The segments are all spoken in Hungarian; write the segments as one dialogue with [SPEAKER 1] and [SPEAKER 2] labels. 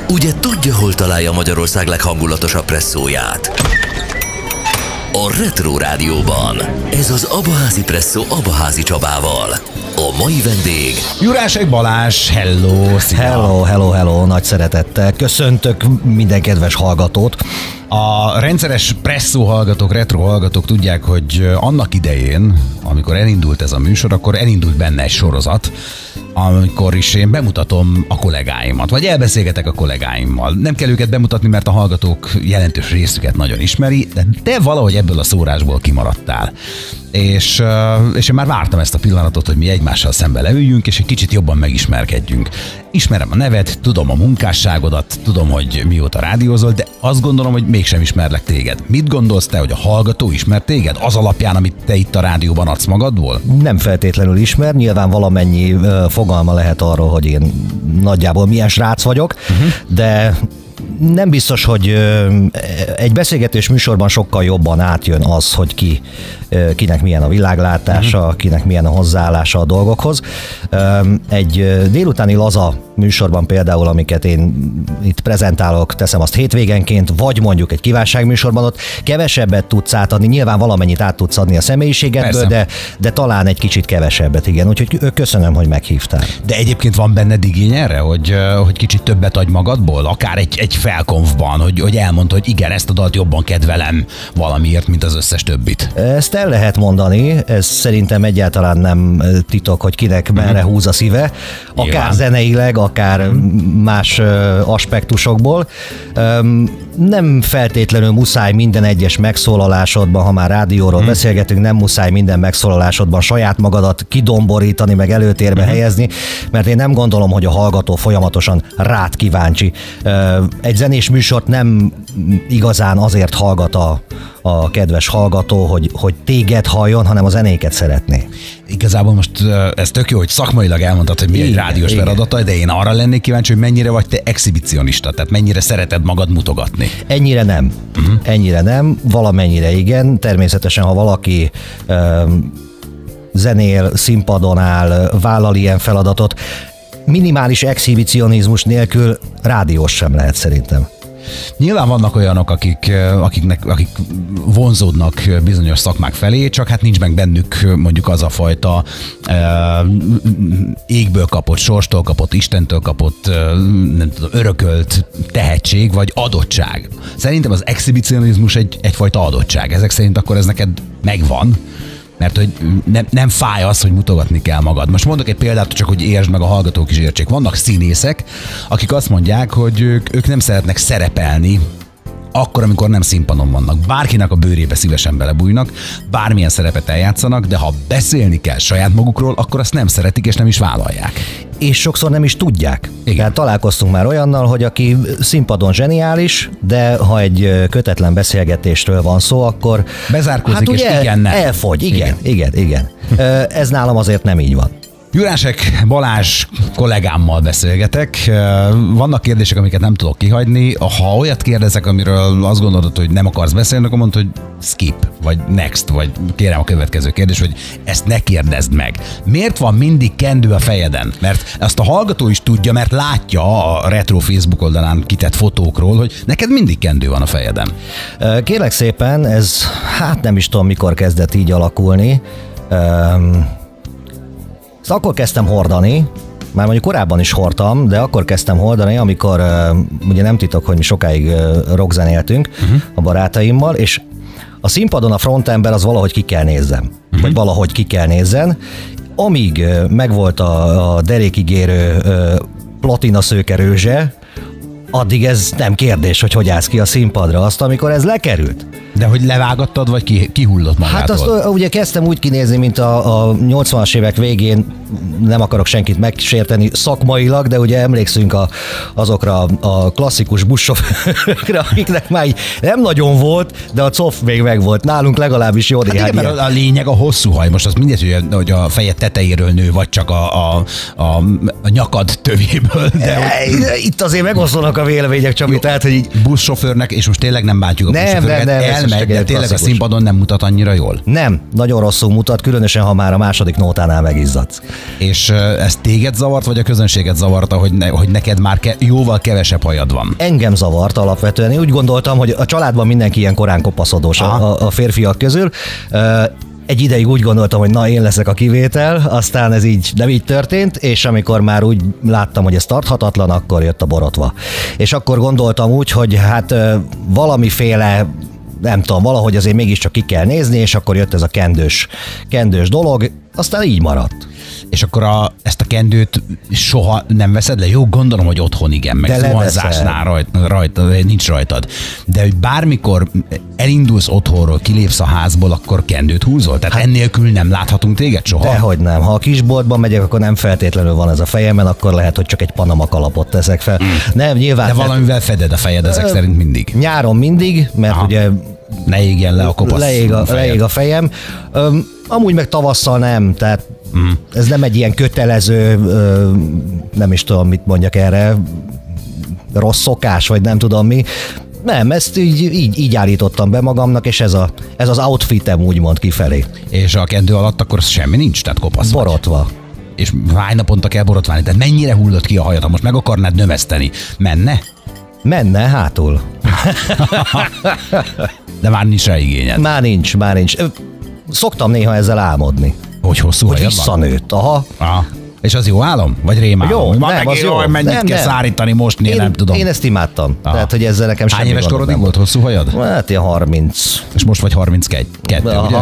[SPEAKER 1] Ugye tudja, hol találja Magyarország leghangulatosabb presszóját? A Retro Rádióban. Ez az Abaházi Presszó Abaházi Csabával. A mai vendég...
[SPEAKER 2] Jurásek Balázs, hello, szia.
[SPEAKER 3] Hello, nagy szeretettel köszöntök minden kedves hallgatót.
[SPEAKER 2] A rendszeres presszó hallgatók, retro hallgatók tudják, hogy annak idején, amikor elindult ez a műsor, akkor elindult benne egy sorozat, amikor is én bemutatom a kollégáimat, vagy elbeszélgetek a kollégáimmal. Nem kell őket bemutatni, mert a hallgatók jelentős részüket nagyon ismeri, de te valahogy ebből a szórásból kimaradtál. És én már vártam ezt a pillanatot, hogy mi egymással szembe leüljünk, és egy kicsit jobban megismerkedjünk. Ismerem a neved, tudom a munkásságodat, tudom, hogy mióta rádiózol, de azt gondolom, hogy mégsem ismerlek téged. Mit gondolsz te, hogy a hallgató ismer téged? Az alapján, amit te itt a rádióban adsz magadból?
[SPEAKER 3] Nem feltétlenül ismer, nyilván valamennyi fogalma lehet arról, hogy én nagyjából milyen srác vagyok, de nem biztos, hogy egy beszélgetés műsorban sokkal jobban átjön az, hogy kinek milyen a világlátása, kinek milyen a hozzáállása a dolgokhoz. Egy délutáni laza műsorban például, amiket én itt prezentálok, teszem azt hétvégenként, vagy mondjuk egy kívánságműsorban, ott kevesebbet tudsz átadni, nyilván valamennyit át tudsz adni a személyiségedből, de talán egy kicsit kevesebbet, igen. Úgyhogy köszönöm, hogy meghívtál.
[SPEAKER 2] De egyébként van benned igény erre, hogy kicsit többet adj magadból? Akár egy felkonfban, hogy elmondta, hogy igen, ezt a dalt jobban kedvelem valamiért, mint az összes többit.
[SPEAKER 3] Ezt el lehet mondani, ez szerintem egyáltalán nem titok, hogy kinek merre húz a szíve, akár zeneileg, akár más aspektusokból. Nem feltétlenül muszáj minden egyes megszólalásodban, ha már rádióról beszélgetünk, nem muszáj minden megszólalásodban saját magadat kidomborítani, meg előtérbe helyezni, mert én nem gondolom, hogy a hallgató folyamatosan rád kíváncsi. Egy zenés műsort nem igazán azért hallgat a kedves hallgató, hogy téged halljon, hanem a zenéket szeretné.
[SPEAKER 2] Igazából most ez tök jó, hogy szakmailag elmondtad, hogy mi egy rádiós feladata, de én arra lennék kíváncsi, hogy mennyire vagy te exhibicionista, tehát mennyire szereted magad mutogatni.
[SPEAKER 3] Ennyire nem. Ennyire nem, valamennyire igen. Természetesen, ha valaki zenél, színpadon áll, vállal ilyen feladatot, minimális exhibicionizmus nélkül rádiós sem lehet szerintem.
[SPEAKER 2] Nyilván vannak olyanok, akik vonzódnak bizonyos szakmák felé, csak hát nincs meg bennük mondjuk az a fajta égből kapott, sorstól kapott, Istentől kapott, nem tudom, örökölt tehetség vagy adottság. Szerintem az exhibicionizmus egyfajta adottság. Ezek szerint akkor ez neked megvan, mert hogy nem fáj az, hogy mutogatni kell magad. Most mondok egy példát, csak hogy értsd meg, a hallgatók is értsék. Vannak színészek, akik azt mondják, hogy ők nem szeretnek szerepelni akkor, amikor nem színpadon vannak. Bárkinek a bőrébe szívesen belebújnak, bármilyen szerepet eljátszanak, de ha beszélni kell saját magukról, akkor azt nem szeretik és nem is vállalják.
[SPEAKER 3] És sokszor nem is tudják. Igen. Találkoztunk már olyannal, hogy aki színpadon zseniális, de ha egy kötetlen beszélgetésről van szó, akkor
[SPEAKER 2] bezárkózik, és igen, nem.
[SPEAKER 3] Elfogy, igen. Ez nálam azért nem így van.
[SPEAKER 2] Jurásek Balázs kollégámmal beszélgetek. Vannak kérdések, amiket nem tudok kihagyni. Ha olyat kérdezek, amiről azt gondolod, hogy nem akarsz beszélni, akkor mondd, hogy skip, vagy next, vagy kérem a következő kérdés, hogy ezt ne kérdezd meg. Miért van mindig kendő a fejeden? Mert azt a hallgató is tudja, mert látja a Retro Facebook oldalán kitett fotókról, hogy neked mindig kendő van a fejeden.
[SPEAKER 3] Kérlek szépen, ez nem is tudom, mikor kezdett így alakulni. Akkor kezdtem hordani, már mondjuk korábban is hordtam, de akkor kezdtem hordani, amikor ugye nem titok, hogy mi sokáig rockzenéltünk a barátaimmal, és a színpadon a frontember az valahogy ki kell nézzem, vagy valahogy ki kell nézzen. Amíg megvolt a derékigérő platina szőke rőzse, addig ez nem kérdés, hogy állsz ki a színpadra. Azt, amikor ez lekerült.
[SPEAKER 2] De hogy levágattad, vagy kihullott magától?
[SPEAKER 3] Hát azt ugye kezdtem úgy kinézni, mint a 80-as évek végén, nem akarok senkit megsérteni szakmailag, de ugye emlékszünk azokra a klasszikus buszsofőrökre, akiknek már nem nagyon volt, de a cof még megvolt. Nálunk legalábbis jó néhány.
[SPEAKER 2] Hát igen, mert a lényeg a hosszú haj. Most az mindegy, hogy a fejed tetejéről nő, vagy csak a nyakad tövéből. De
[SPEAKER 3] itt azért megoszlanak a vélemények, Csabi, tehát, hogy így...
[SPEAKER 2] Buszsofőrnek, és most tényleg nem bántjuk a buszsofőröket, elmegy, de tényleg a színpadon nem mutat annyira jól?
[SPEAKER 3] Nem, nagyon rosszul mutat, különösen, ha már a második nótánál megizzadsz.
[SPEAKER 2] És ez téged zavart, vagy a közönséget zavarta, hogy neked már jóval kevesebb hajad van?
[SPEAKER 3] Engem zavart alapvetően. Én úgy gondoltam, hogy a családban mindenki ilyen korán kopaszodós a férfiak közül. Egy ideig úgy gondoltam, hogy na, én leszek a kivétel, aztán ez így nem így történt, és amikor már úgy láttam, hogy ez tarthatatlan, akkor jött a borotva. És akkor gondoltam úgy, hogy hát valamiféle, nem tudom, valahogy azért mégiscsak ki kell nézni, és akkor jött ez a kendős dolog, aztán így maradt.
[SPEAKER 2] És akkor ezt a kendőt soha nem veszed le? Jó, gondolom, hogy otthon igen, meg zuhanyzásnál nincs rajtad. De hogy bármikor elindulsz otthonról, kilépsz a házból, akkor kendőt húzol? Tehát ennélkül nem láthatunk téged soha?
[SPEAKER 3] Dehogy nem. Ha a kisboltban megyek, akkor nem feltétlenül van ez a fejemen, akkor lehet, hogy csak egy Panama kalapot teszek fel. Nem, nyilván.
[SPEAKER 2] De valamivel feded a fejed ezek szerint mindig?
[SPEAKER 3] Nyáron mindig, mert ugye
[SPEAKER 2] ne égjen le a kopasz.
[SPEAKER 3] Leég a fejem. Amúgy meg tavasszal nem, tehát ez nem egy ilyen kötelező, nem is tudom, mit mondjak erre, rossz szokás, vagy nem tudom mi. Nem, ezt így állítottam be magamnak, és ez az outfitem úgymond kifelé.
[SPEAKER 2] És a kendő alatt akkor semmi nincs, tehát kopasz
[SPEAKER 3] borotva.
[SPEAKER 2] Vagy. És hány naponta kell borotválni? Tehát mennyire hullott ki a hajat, ha most meg akarnád növeszteni? Menne?
[SPEAKER 3] Menne, hátul.
[SPEAKER 2] De már nincs rá igényed.
[SPEAKER 3] Már nincs. Szoktam néha ezzel álmodni.
[SPEAKER 2] Hogy hosszú hajad van?
[SPEAKER 3] Hogy visszanőtt, aha.
[SPEAKER 2] És az jó álom? Vagy rémálom?
[SPEAKER 3] Jó, nem, az jó.
[SPEAKER 2] Mennyit kell szárítani most, nem tudom.
[SPEAKER 3] Én ezt imádtam. Tehát, hogy ezzel nekem semmi.
[SPEAKER 2] Hány éves korodig volt hosszú hajad?
[SPEAKER 3] Hát ilyen 30.
[SPEAKER 2] És most vagy 32, ugye?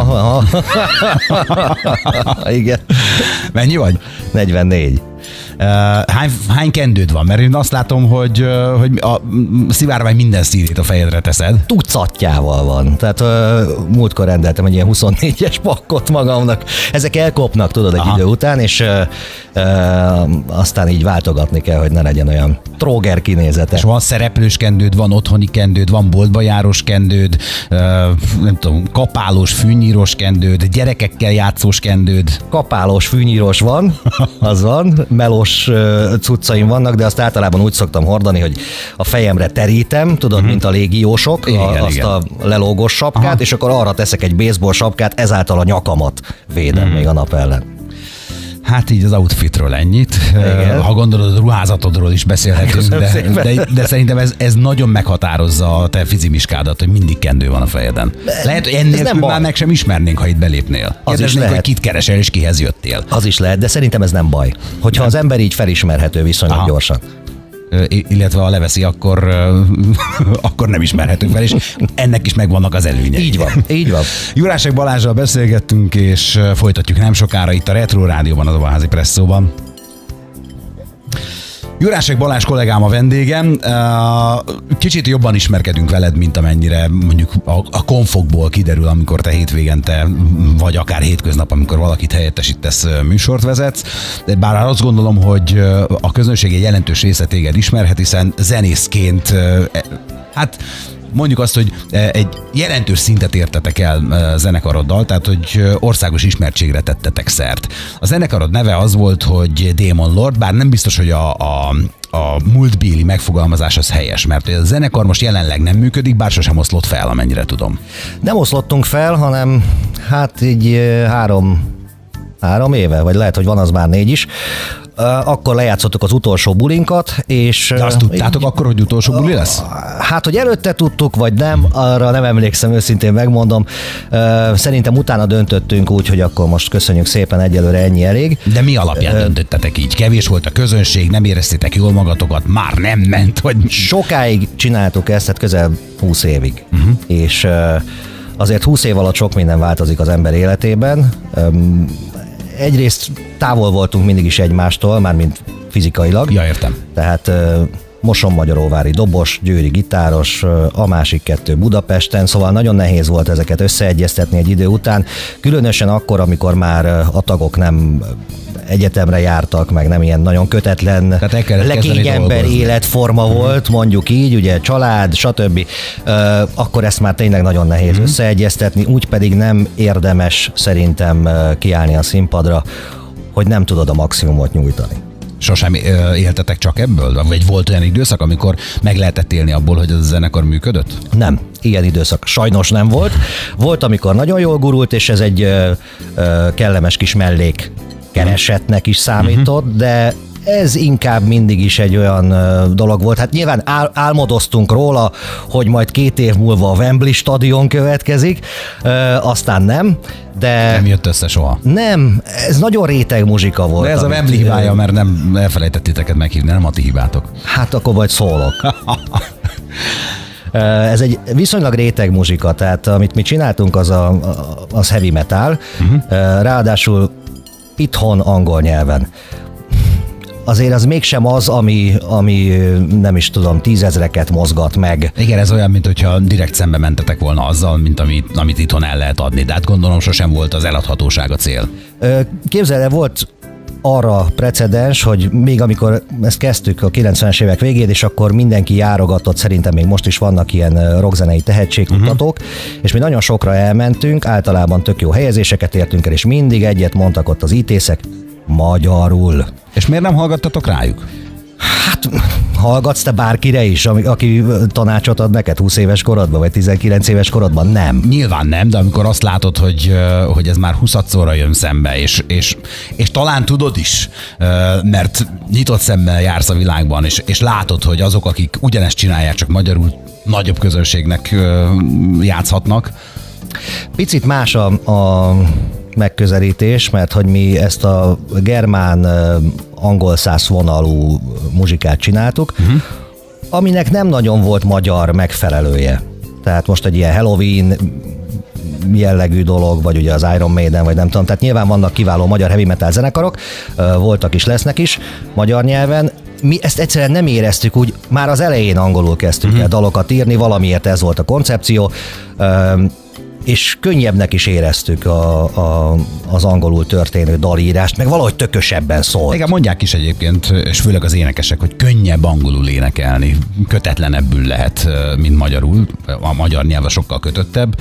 [SPEAKER 3] Igen.
[SPEAKER 2] Mennyi vagy?
[SPEAKER 3] 44.
[SPEAKER 2] Hány kendőd van? Mert én azt látom, hogy a szivárvány minden színét a fejedre teszed.
[SPEAKER 3] Tucatjával van. Tehát múltkor rendeltem egy ilyen 24-es pakkot magamnak. Ezek elkopnak, tudod, egy idő után, és aztán így váltogatni kell, hogy ne legyen olyan tróger kinézete.
[SPEAKER 2] És van szereplős kendőd, van otthoni kendőd, van boltba járós kendőd, nem tudom, kapálós, fűnyírós kendőd, gyerekekkel játszós kendőd.
[SPEAKER 3] Kapálós, fűnyírós van, az van, melós cuccaim vannak, de azt általában úgy szoktam hordani, hogy a fejemre terítem, tudod, mint a légiósok, azt a lelógós sapkát, és akkor arra teszek egy baseball sapkát, ezáltal a nyakamat védem még a nap ellen.
[SPEAKER 2] Hát így az outfitről ennyit. Igen. Ha gondolod, a ruházatodról is beszélhetünk, de szerintem ez nagyon meghatározza a te fizimiskádat, hogy mindig kendő van a fejeden. Lehet, hogy ennél már meg sem ismernénk, ha itt belépnél. Kérdeznénk, hogy kit keresel és kihez jöttél.
[SPEAKER 3] Az is lehet, de szerintem ez nem baj. Hogyha az ember így felismerhető viszonylag gyorsan.
[SPEAKER 2] Illetve ha leveszi, akkor nem ismerhetünk fel, és ennek is megvannak az előnyei.
[SPEAKER 3] Így van.
[SPEAKER 2] Jurásek Balázsral beszélgettünk, és folytatjuk nem sokára itt a Retro Rádióban, az Abaházi Presszóban. Jurásek Balázs kollégám a vendégem. Kicsit jobban ismerkedünk veled, mint amennyire mondjuk a konfokból kiderül, amikor te hétvégente, vagy akár hétköznap, amikor valakit helyettesítesz, műsort vezetsz. Bár azt gondolom, hogy a közönség egy jelentős része téged ismerhet, hiszen zenészként, hát mondjuk azt, hogy egy jelentős szintet értetek el zenekaroddal, tehát hogy országos ismertségre tettetek szert. A zenekarod neve az volt, hogy Demon Lord, bár nem biztos, hogy a múltbéli megfogalmazás az helyes, mert a zenekar most jelenleg nem működik, bár sosem oszlott fel, amennyire tudom.
[SPEAKER 3] Nem oszlottunk fel, hanem hát így három éve, vagy lehet, hogy van az már 4 is. Akkor lejátszottuk az utolsó bulinkat, és...
[SPEAKER 2] De azt tudtátok akkor, hogy utolsó buli lesz?
[SPEAKER 3] Hát, hogy előtte tudtuk, vagy nem, arra nem emlékszem, őszintén megmondom. Szerintem utána döntöttünk úgy, hogy akkor most köszönjük szépen, egyelőre ennyi elég.
[SPEAKER 2] De mi alapján döntöttetek így? Kevés volt a közönség, nem éreztétek jól magatokat, már nem ment, vagy...
[SPEAKER 3] Sokáig csináltuk ezt, hát közel 20 évig. És azért 20 év alatt sok minden változik az ember életében. Egyrészt távol voltunk mindig is egymástól, mármint fizikailag.
[SPEAKER 2] Ja, értem.
[SPEAKER 3] Tehát Mosonmagyaróvári dobos, győri gitáros, a másik 2 Budapesten, szóval nagyon nehéz volt ezeket összeegyeztetni egy idő után, különösen akkor, amikor már a tagok nem egyetemre jártak, meg nem ilyen nagyon kötetlen, legényember életforma volt, mondjuk így, ugye család, stb. Akkor ezt már tényleg nagyon nehéz összeegyeztetni, úgy pedig nem érdemes szerintem kiállni a színpadra, hogy nem tudod a maximumot nyújtani.
[SPEAKER 2] Sosem éltetek csak ebből? Vagy volt olyan időszak, amikor meg lehetett élni abból, hogy az a zenekar működött?
[SPEAKER 3] Nem, ilyen időszak sajnos nem volt. Volt, amikor nagyon jól gurult, és ez egy kellemes kis mellék keresetnek is számított, de ez inkább mindig is egy olyan dolog volt. Hát nyilván álmodoztunk róla, hogy majd 2 év múlva a Wembley stadion következik, aztán nem, de...
[SPEAKER 2] Nem jött össze soha.
[SPEAKER 3] Nem, ez nagyon réteg muzsika volt.
[SPEAKER 2] De ez a Wembley hibája, mert nem elfelejtettiteket meghívni, nem a ti hibátok.
[SPEAKER 3] Hát akkor majd szólok. Ez egy viszonylag réteg muzsika, tehát amit mi csináltunk, az heavy metal, ráadásul itthon angol nyelven. Azért az mégsem az, ami nem is tudom, 10 000-eket mozgat meg.
[SPEAKER 2] Igen, ez olyan, mint hogyha direkt szembe mentetek volna azzal, mint amit itthon el lehet adni. De hát gondolom sosem volt az eladhatóság a cél.
[SPEAKER 3] Képzeld el, volt arra precedens, hogy még amikor ezt kezdtük a 90-es évek végén, és akkor mindenki járogatott, szerintem még most is vannak ilyen rockzenei tehetségkutatók, és mi nagyon sokra elmentünk, általában tök jó helyezéseket értünk el, és mindig egyet mondtak ott az ítészek, magyarul.
[SPEAKER 2] És miért nem hallgattatok rájuk?
[SPEAKER 3] Hát hallgatsz te bárkire is, aki tanácsot ad neked 20 éves korodban, vagy 19 éves korodban? Nem.
[SPEAKER 2] Nyilván nem, de amikor azt látod, hogy ez már 20-szorra jön szembe, és talán tudod is, mert nyitott szemmel jársz a világban, és látod, hogy azok, akik ugyanezt csinálják, csak magyarul nagyobb közönségnek játszhatnak. Picit más a megközelítés, mert hogy mi ezt a germán angol száz vonalú muzsikát csináltuk, aminek nem nagyon volt magyar megfelelője. Tehát most egy ilyen Halloween jellegű dolog, vagy ugye az Iron Maiden, vagy nem tudom, tehát nyilván vannak kiváló magyar heavy metal zenekarok, voltak is, lesznek is magyar nyelven. Mi ezt egyszerűen nem éreztük, úgy már az elején angolul kezdtük el dalokat írni, valamiért ez volt a koncepció, és könnyebbnek is éreztük az angolul történő dalírást, meg valahogy tökösebben szólt. Igen, mondják is egyébként, és főleg az énekesek, hogy könnyebb angolul énekelni, kötetlenebbül lehet, mint magyarul, a magyar nyelv sokkal kötöttebb,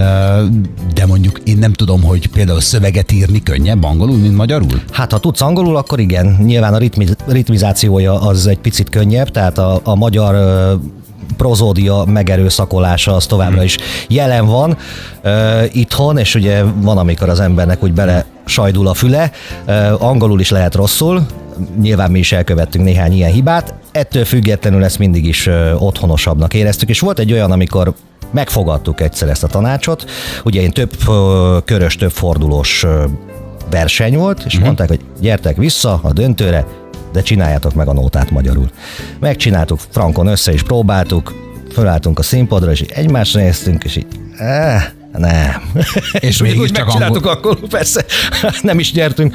[SPEAKER 2] de mondjuk én nem tudom, hogy például szöveget írni könnyebb angolul, mint magyarul? Hát ha tudsz angolul, akkor igen, nyilván a ritmizációja az egy picit könnyebb, tehát a magyar prozódia megerőszakolása az továbbra is jelen van itthon, és ugye van, amikor az embernek úgy bele sajdul a füle, angolul is lehet rosszul, nyilván mi is elkövettünk néhány ilyen hibát, ettől függetlenül ezt mindig is otthonosabbnak éreztük, és volt egy olyan, amikor megfogadtuk egyszer ezt a tanácsot, ugye én több körös, több fordulós verseny volt, és mondták, hogy gyertek vissza a döntőre, de csináljátok meg a nótát magyarul. Megcsináltuk, frankon össze is próbáltuk, fölálltunk a színpadra, és így egymásra néztünk, és így, nem. És mégis csak megcsináltuk akkor, persze, nem is nyertünk.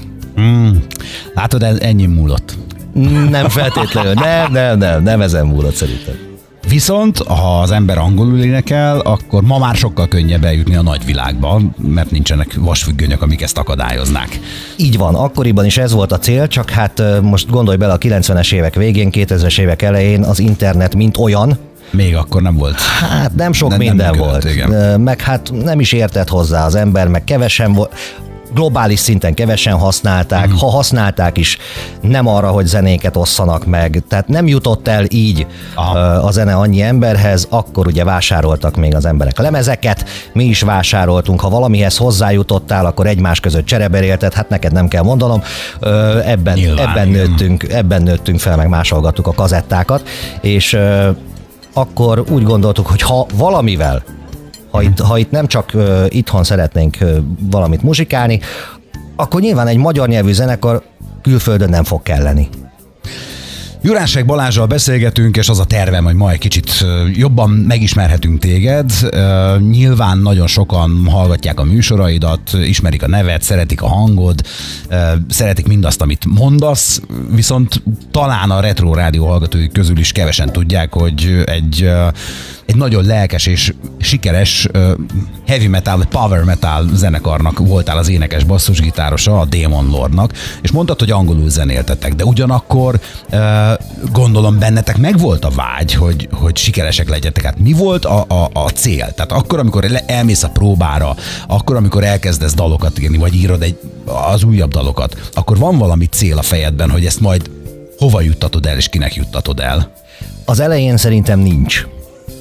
[SPEAKER 2] Látod, ennyi múlott. Nem feltétlenül, nem ezen múlott szerintem. Viszont, ha az ember angolul énekel, akkor ma már sokkal könnyebb eljutni a nagyvilágba, mert nincsenek vasfüggönyök, amik ezt akadályoznák. Így van, akkoriban is ez volt a cél, csak hát most gondolj bele a 90-es évek végén, 2000-es évek elején az internet mint olyan, még akkor nem volt. Hát nem sok minden volt. Igen. Meg hát nem is értett hozzá az ember, meg kevesen volt. Globális szinten kevesen használták, ha használták is, nem arra, hogy zenéket osszanak meg, tehát nem jutott el így a zene annyi emberhez, akkor ugye vásároltak még az emberek lemezeket, mi is vásároltunk, ha valamihez hozzájutottál, akkor egymás között csereberélted, hát neked nem kell mondanom, ebben nőttünk fel, meg másolgattuk a kazettákat, és akkor úgy gondoltuk, hogy ha valamivel, ha itt nem csak itthon szeretnénk valamit muzsikálni, akkor nyilván egy magyar nyelvű zenekar külföldön nem fog kelleni. Jurásek Balázsral beszélgetünk, és az a tervem, hogy ma egy kicsit jobban megismerhetünk téged. Nyilván nagyon sokan hallgatják a műsoraidat, ismerik a neved, szeretik a hangod, szeretik mindazt, amit mondasz, viszont talán a Retro Rádió hallgatói közül is kevesen tudják, hogy egy nagyon lelkes és sikeres heavy metal, vagy power metal zenekarnak voltál az énekes basszusgitárosa, a Demon Lordnak, és mondtad, hogy angolul zenéltetek, de ugyanakkor gondolom bennetek megvolt a vágy, hogy sikeresek legyetek. Hát mi volt a cél? Tehát akkor, amikor elmész a próbára, akkor, amikor elkezdesz dalokat írni, vagy írod az újabb dalokat, akkor van valami cél a fejedben, hogy ezt majd hova juttatod el, és kinek juttatod el? Az elején szerintem nincs.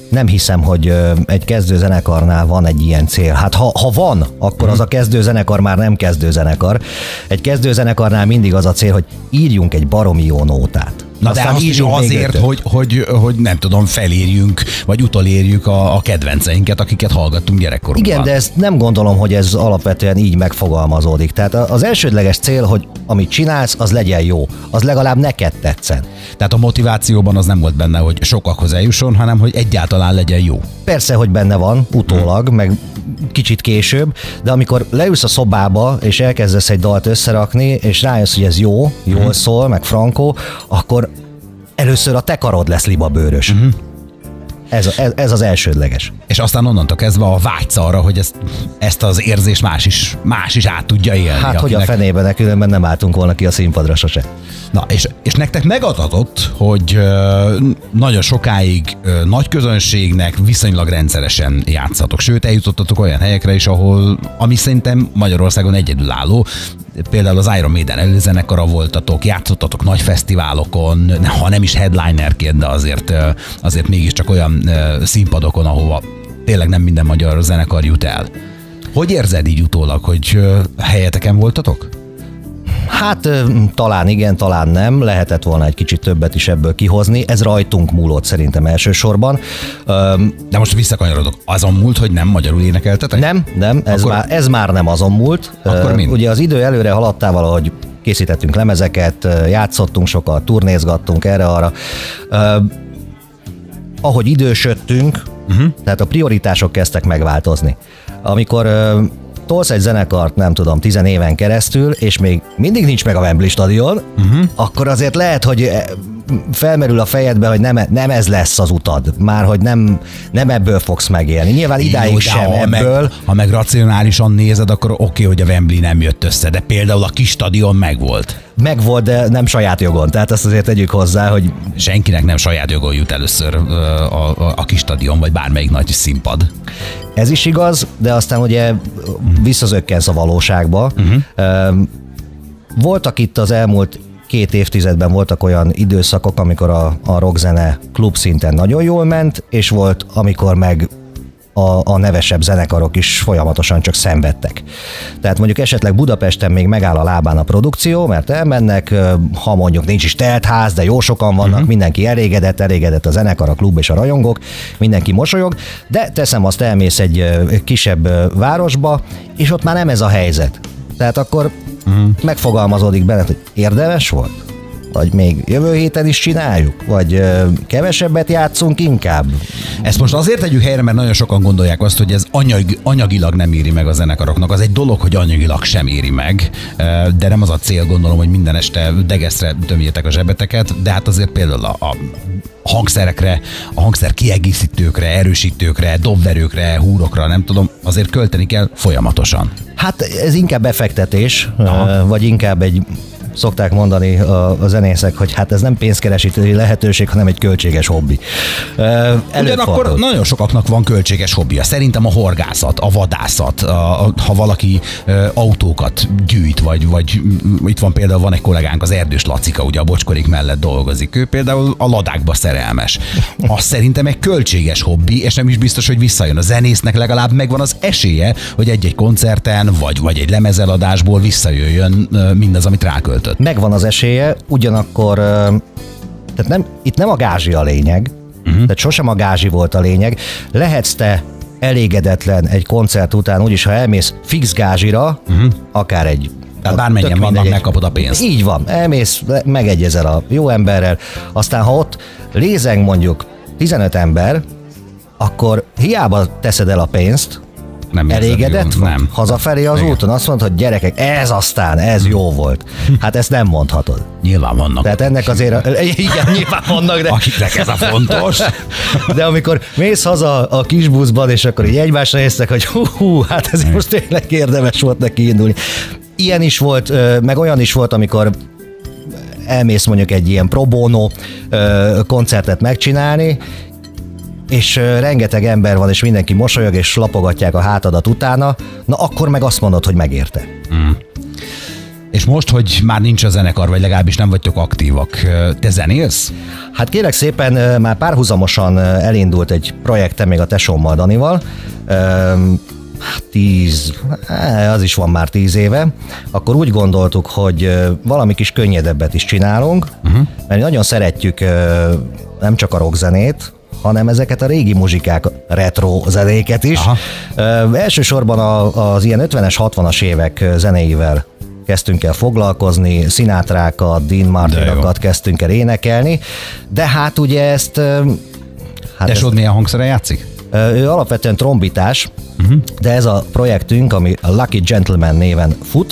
[SPEAKER 3] Nem hiszem, hogy egy kezdőzenekarnál van egy ilyen cél. Hát ha van, akkor az a kezdőzenekar már nem kezdőzenekar. Egy kezdőzenekarnál mindig az a cél, hogy írjunk egy baromi jó nótát.
[SPEAKER 2] Na de azt is azért, hogy nem tudom, felérjünk, vagy utolérjük a kedvenceinket, akiket hallgattunk gyerekkorunkban.
[SPEAKER 3] Igen, de ezt nem gondolom, hogy ez alapvetően így megfogalmazódik. Tehát az elsődleges cél, hogy amit csinálsz, az legyen jó. Az legalább neked tetszen.
[SPEAKER 2] Tehát a motivációban az nem volt benne, hogy sokakhoz eljusson, hanem hogy egyáltalán legyen jó.
[SPEAKER 3] Persze, hogy benne van utólag, meg kicsit később, de amikor leülsz a szobába, és elkezdesz egy dalt összerakni, és rájössz, hogy ez jó, jól szól, meg frankó, akkor először a te karod lesz libabőrös. Ez az elsődleges.
[SPEAKER 2] És aztán onnantól kezdve a vágysz arra, hogy ezt az érzést más is át tudja élni.
[SPEAKER 3] Hát, akinek... hogy a fenében, különben nem álltunk volna ki a színpadra sose.
[SPEAKER 2] Na, és nektek megadatott, hogy nagyon sokáig nagy közönségnek viszonylag rendszeresen játszatok. Sőt, eljutottatok olyan helyekre is, ami szerintem Magyarországon egyedülálló. Például az Iron Maiden előzenekara voltatok, játszottatok nagy fesztiválokon, ha nem is headlinerként, de azért mégiscsak olyan színpadokon, ahova tényleg nem minden magyar zenekar jut el. Hogy érzed így utólag, hogy helyeteken voltatok?
[SPEAKER 3] Hát talán igen, talán nem. Lehetett volna egy kicsit többet is ebből kihozni. Ez rajtunk múlott szerintem elsősorban.
[SPEAKER 2] De most visszakanyarodok. Azon múlt, hogy nem magyarul énekeltetek?
[SPEAKER 3] Nem. Ez már nem azon múlt. Ugye az idő előre haladtával, ahogy készítettünk lemezeket, játszottunk sokat, turnézgattunk erre-arra. Ahogy idősödtünk, tehát a prioritások kezdtek megváltozni. Amikor tolsz egy zenekart, nem tudom, 10 éven keresztül, és még mindig nincs meg a Wembley stadion, akkor azért lehet, hogy felmerül a fejedbe, hogy nem ez lesz az utad. Már hogy nem ebből fogsz megélni. Nyilván idáig sem ebből.
[SPEAKER 2] Ha meg racionálisan nézed, akkor oké, hogy a Wembley nem jött össze, de például a kis stadion megvolt.
[SPEAKER 3] Megvolt, de nem saját jogon. Tehát azt azért tegyük hozzá, hogy...
[SPEAKER 2] Senkinek nem saját jogon jut először a kis stadion, vagy bármelyik nagy színpad.
[SPEAKER 3] Ez is igaz, de aztán ugye visszazökkensz a valóságba. Voltak itt az elmúlt 2 évtizedben voltak olyan időszakok, amikor a rockzene klub szinten nagyon jól ment, és volt, amikor meg a nevesebb zenekarok is folyamatosan csak szenvedtek. Tehát mondjuk esetleg Budapesten még megáll a lábán a produkció, mert elmennek, ha mondjuk nincs is telt ház, de jó sokan vannak, mindenki elégedett a zenekar, a klub és a rajongók, mindenki mosolyog, de teszem azt, elmész egy kisebb városba, és ott már nem ez a helyzet. Tehát akkor megfogalmazódik benned, hogy érdemes volt? Vagy még jövő héten is csináljuk? Vagy kevesebbet játszunk inkább?
[SPEAKER 2] Ezt most azért tegyük helyre, mert nagyon sokan gondolják azt, hogy ez anyagilag nem éri meg a zenekaroknak. Az egy dolog, hogy anyagilag sem éri meg, de nem az a cél, gondolom, hogy minden este degeszre tömjétek a zsebeteket, de hát azért például a hangszerekre, a hangszer kiegészítőkre, erősítőkre, dobverőkre, húrokra, nem tudom, azért költeni kell folyamatosan.
[SPEAKER 3] Hát ez inkább befektetés, vagy inkább egy... Szokták mondani a zenészek, hogy hát ez nem pénzkeresítési lehetőség, hanem egy költséges hobbi.
[SPEAKER 2] Ugyanakkor nagyon sokaknak van költséges hobbija. Szerintem a horgászat, a vadászat, ha valaki autókat gyűjt, vagy itt van például van egy kollégánk, az Erdős Lacika, ugye a Bocskorék mellett dolgozik. Ő például a ladákba szerelmes. Az szerintem egy költséges hobbi, és nem is biztos, hogy visszajön. A zenésznek legalább megvan az esélye, hogy egy-egy koncerten, vagy egy lemezeladásból visszajöjjön mindaz, amit rákölt.
[SPEAKER 3] Megvan az esélye, ugyanakkor tehát itt nem a gázsi a lényeg, tehát sosem a gázsi volt a lényeg. Lehetsz te elégedetlen egy koncert után, úgyis ha elmész fix gázsira, akár egy...
[SPEAKER 2] Tehát bármennyien vannak, megkapod a pénzt.
[SPEAKER 3] Így van, elmész, megegyezel a jó emberrel, aztán ha ott lézeng mondjuk 15 ember, akkor hiába teszed el a pénzt, nem elégedett van? Nem. Hazafelé az úton azt mondod, hogy gyerekek, ez jó volt. Hát ezt nem mondhatod.
[SPEAKER 2] Nyilván vannak.
[SPEAKER 3] Tehát ennek azért, igen, nyilván vannak, de...
[SPEAKER 2] Akiknek ez a fontos.
[SPEAKER 3] De amikor mész haza a kis buszban, és akkor így egymásra néztek, hogy hát ez most tényleg érdemes volt neki indulni. Ilyen is volt, meg olyan is volt, amikor elmész mondjuk egy ilyen pro bono koncertet megcsinálni, és rengeteg ember van, és mindenki mosolyog, és lapogatják a hátadat utána, na akkor meg azt mondod, hogy megérte.
[SPEAKER 2] És most, hogy már nincs a zenekar, vagy legalábbis nem vagytok aktívak, te zenélsz?
[SPEAKER 3] Hát kérlek szépen, már párhuzamosan elindult egy projektem még a tesómmal, Danival, 10 éve, akkor úgy gondoltuk, hogy valami kis könnyedebbet is csinálunk, mert nagyon szeretjük nem csak a rockzenét, hanem ezeket a régi muzsikák, retro zenéket is. Elsősorban az ilyen 50-es, 60-as évek zenéivel kezdtünk el foglalkozni, Sinatrákat, Dean Martinokat kezdtünk el énekelni, de hát ugye ezt...
[SPEAKER 2] Tesód milyen hangszeren játszik?
[SPEAKER 3] Ő alapvetően trombitás, de ez a projektünk, ami a Lucky Gentleman néven fut,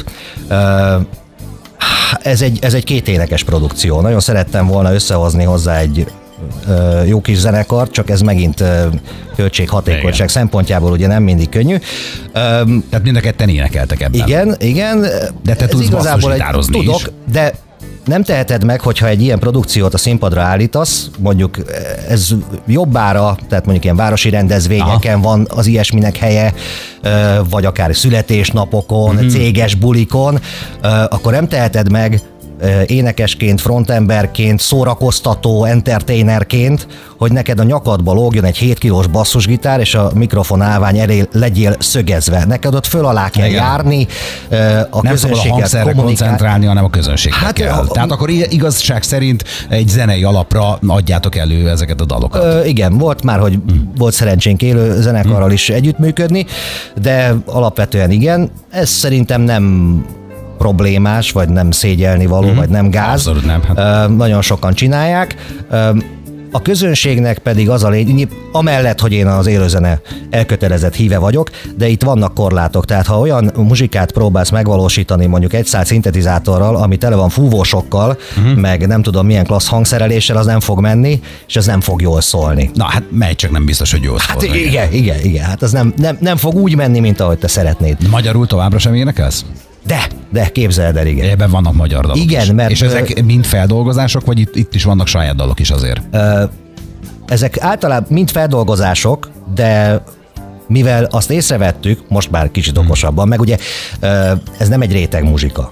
[SPEAKER 3] ez egy két énekes produkció. Nagyon szerettem volna összehozni hozzá egy jó kis zenekart, csak ez megint költséghatékonyság szempontjából ugye nem mindig könnyű.
[SPEAKER 2] Tehát mind a ketten énekeltek ebben.
[SPEAKER 3] Igen.
[SPEAKER 2] De te tudsz basszusgitározni is.
[SPEAKER 3] Tudok, de nem teheted meg, hogyha egy ilyen produkciót a színpadra állítasz, mondjuk ez jobbára, tehát mondjuk ilyen városi rendezvényeken van az ilyesminek helye, vagy akár születésnapokon, céges bulikon, akkor nem teheted meg énekesként, frontemberként, szórakoztató, entertainerként, hogy neked a nyakadba lógjon egy 7 kilós basszusgitár, és a mikrofon állvány elé legyél szögezve. Neked ott föl alá kell járni, a
[SPEAKER 2] nem szabad a hangszerre koncentrálni, hanem a közönségre kell. Tehát akkor igazság szerint egy zenei alapra adjátok elő ezeket a dalokat.
[SPEAKER 3] Igen, volt már, hogy volt szerencsénk élő zenekarral is együttműködni, de alapvetően igen. Ez szerintem nem problémás, vagy nem szégyelni való, vagy nem gáz.
[SPEAKER 2] Abszolút nem.
[SPEAKER 3] Nagyon sokan csinálják. A közönségnek pedig az a lényeg, amellett, hogy én az élőzene elkötelezett híve vagyok, de itt vannak korlátok. Tehát ha olyan muzsikát próbálsz megvalósítani mondjuk egy szál szintetizátorral, ami tele van fúvósokkal, meg nem tudom milyen klassz hangszereléssel, az nem fog menni, és ez nem fog jól szólni.
[SPEAKER 2] Na hát megy, csak nem biztos, hogy jól szól.
[SPEAKER 3] Hát igen. Hát az nem fog úgy menni, mint ahogy te szeretnéd.
[SPEAKER 2] Magyarul továbbra sem énekelsz?
[SPEAKER 3] De képzeld el, igen.
[SPEAKER 2] Ebben vannak magyar dalok
[SPEAKER 3] igen,
[SPEAKER 2] is.
[SPEAKER 3] Mert
[SPEAKER 2] és ezek mind feldolgozások, vagy itt is vannak saját dalok is azért?
[SPEAKER 3] Ezek általában mind feldolgozások, de mivel azt észrevettük, most már kicsit okosabban, meg ugye ez nem egy réteg muzsika.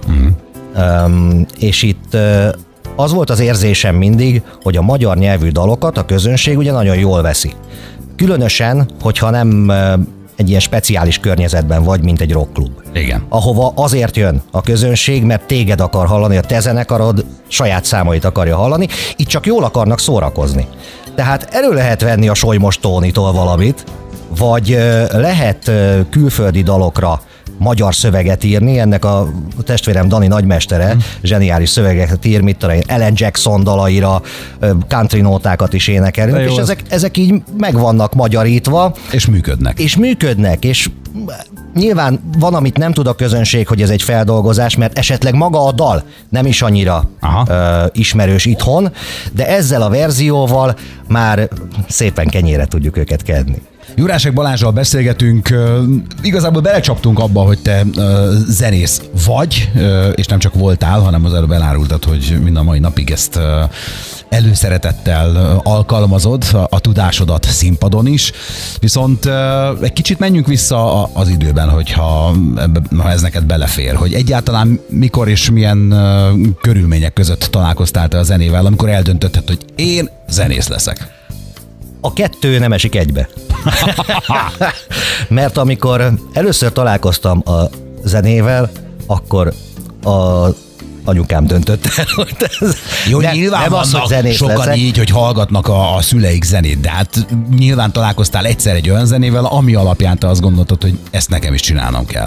[SPEAKER 3] És itt az volt az érzésem mindig, hogy a magyar nyelvű dalokat a közönség ugye nagyon jól veszi. Különösen, hogyha nem egy ilyen speciális környezetben vagy, mint egy rockklub.
[SPEAKER 2] Igen.
[SPEAKER 3] Ahova azért jön a közönség, mert téged akar hallani, a te zenekarod saját számait akarja hallani, itt csak jól akarnak szórakozni. Tehát elő lehet venni a Solymos Tónitól valamit, vagy lehet külföldi dalokra magyar szöveget írni, ennek a testvérem Dani nagymestere zseniális szövegeket ír, mit tudom én, Alan Jackson dalaira, country nótákat is énekelünk, és ezek így meg vannak magyarítva.
[SPEAKER 2] És működnek. És nyilván van, amit nem tud a közönség, hogy ez egy feldolgozás, mert esetleg maga a dal nem is annyira ismerős itthon, de ezzel a verzióval már szépen kenyére tudjuk őket kedni. Jurásek Balázsral beszélgetünk, igazából belecsaptunk abba, hogy te zenész vagy, és nem csak voltál, hanem az előbb elárultad, hogy mind a mai napig ezt előszeretettel alkalmazod, a tudásodat színpadon is. Viszont egy kicsit menjünk vissza az időben, ha ez neked belefér, hogy egyáltalán mikor és milyen körülmények között találkoztál te a zenével, amikor eldöntötted, hogy én zenész leszek.
[SPEAKER 3] A kettő nem esik egybe. Mert amikor először találkoztam a zenével, akkor az anyukám döntött el, hogy ez...
[SPEAKER 2] Jó, nyilván vannak sokan leszek. Így, hogy hallgatnak a szüleik zenét, de hát nyilván találkoztál egyszer egy olyan zenével, ami alapján te azt gondoltad, hogy ezt nekem is csinálnom kell.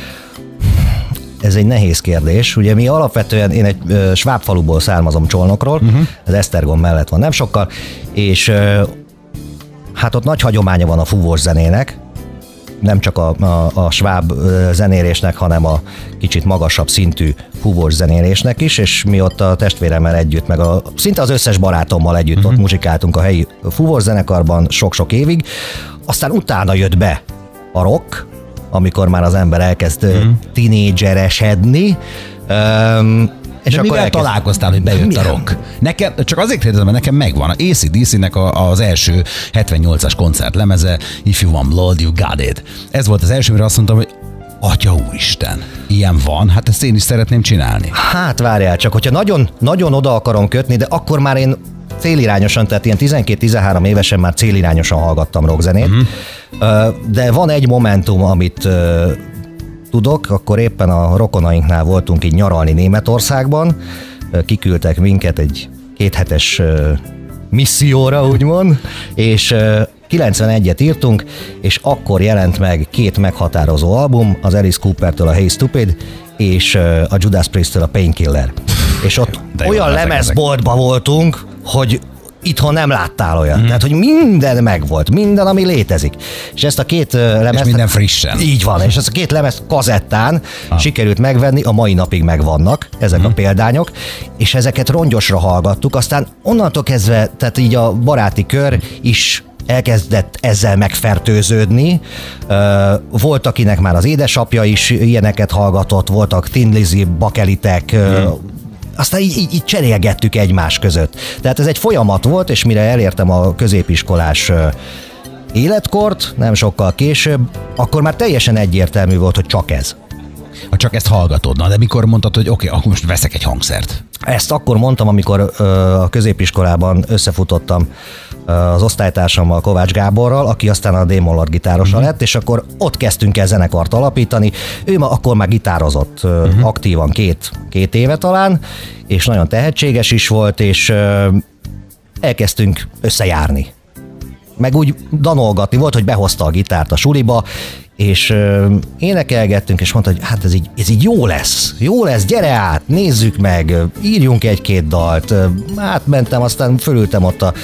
[SPEAKER 3] Ez egy nehéz kérdés. Ugye mi alapvetően, én egy sváb faluból származom, Csolnokról, az Esztergom mellett van nem sokkal, és hát ott nagy hagyománya van a fúvós zenének, nem csak a sváb zenélésnek, hanem a kicsit magasabb szintű fúvós zenélésnek is, és mi ott a testvéremmel együtt, meg szinte az összes barátommal együtt ott muzsikáltunk a helyi fúvós zenekarban sok-sok évig. Aztán utána jött be a rock, amikor már az ember elkezd tinédzseresedni,
[SPEAKER 2] és de mivel találkoztál, hogy bejött a rock? Nekem, csak azért kérdezem, mert nekem megvan. A AC/DC-nek az első 78-as koncertlemeze, If You Want Blood, You Got It. Ez volt az első, amire azt mondtam, hogy Atya úristen, ilyen van? Hát ezt én is szeretném csinálni.
[SPEAKER 3] Hát várjál csak, hogyha nagyon, nagyon oda akarom kötni, de akkor már én célirányosan, tehát ilyen 12-13 évesen már célirányosan hallgattam rockzenét. De van egy momentum, amit tudok, akkor éppen a rokonainknál voltunk így nyaralni Németországban, kiküldtek minket egy 2 hetes misszióra, úgymond, és 91-et írtunk, és akkor jelent meg 2 meghatározó album, az Alice Coopertől a Hey Stupid, és a Judas Priesttől a Painkiller. És ott olyan lemezboltban voltunk, hogy itthon nem láttál olyan. Tehát, hogy minden megvolt, minden, ami létezik. És ezt a 2 lemezt...
[SPEAKER 2] És minden frissen.
[SPEAKER 3] Így van, és ezt a 2 lemezt kazettán sikerült megvenni, a mai napig megvannak ezek a példányok, és ezeket rongyosra hallgattuk, aztán onnantól kezdve, tehát így a baráti kör is elkezdett ezzel megfertőződni. Volt, akinek már az édesapja is ilyeneket hallgatott, voltak Thin Lizzy, bakelitek, aztán így cserélgettük egymás között. Tehát ez egy folyamat volt, és mire elértem a középiskolás életkort, nem sokkal később, akkor már teljesen egyértelmű volt, hogy csak ez.
[SPEAKER 2] Ha csak ezt hallgatod, na de mikor mondtad, hogy oké, akkor most veszek egy hangszert?
[SPEAKER 3] Ezt akkor mondtam, amikor a középiskolában összefutottam az osztálytársammal, Kovács Gáborral, aki aztán a Démon Lord gitárosa lett, és akkor ott kezdtünk el zenekart alapítani. Ő akkor már gitározott aktívan 2 éve talán, és nagyon tehetséges is volt, és elkezdtünk összejárni. Meg úgy danolgatni, volt, hogy behozta a gitárt a suliba, és énekelgettünk, és mondta, hogy hát ez így jó lesz, gyere át, nézzük meg, írjunk 1-2 dalt. Átmentem, aztán fölültem ott a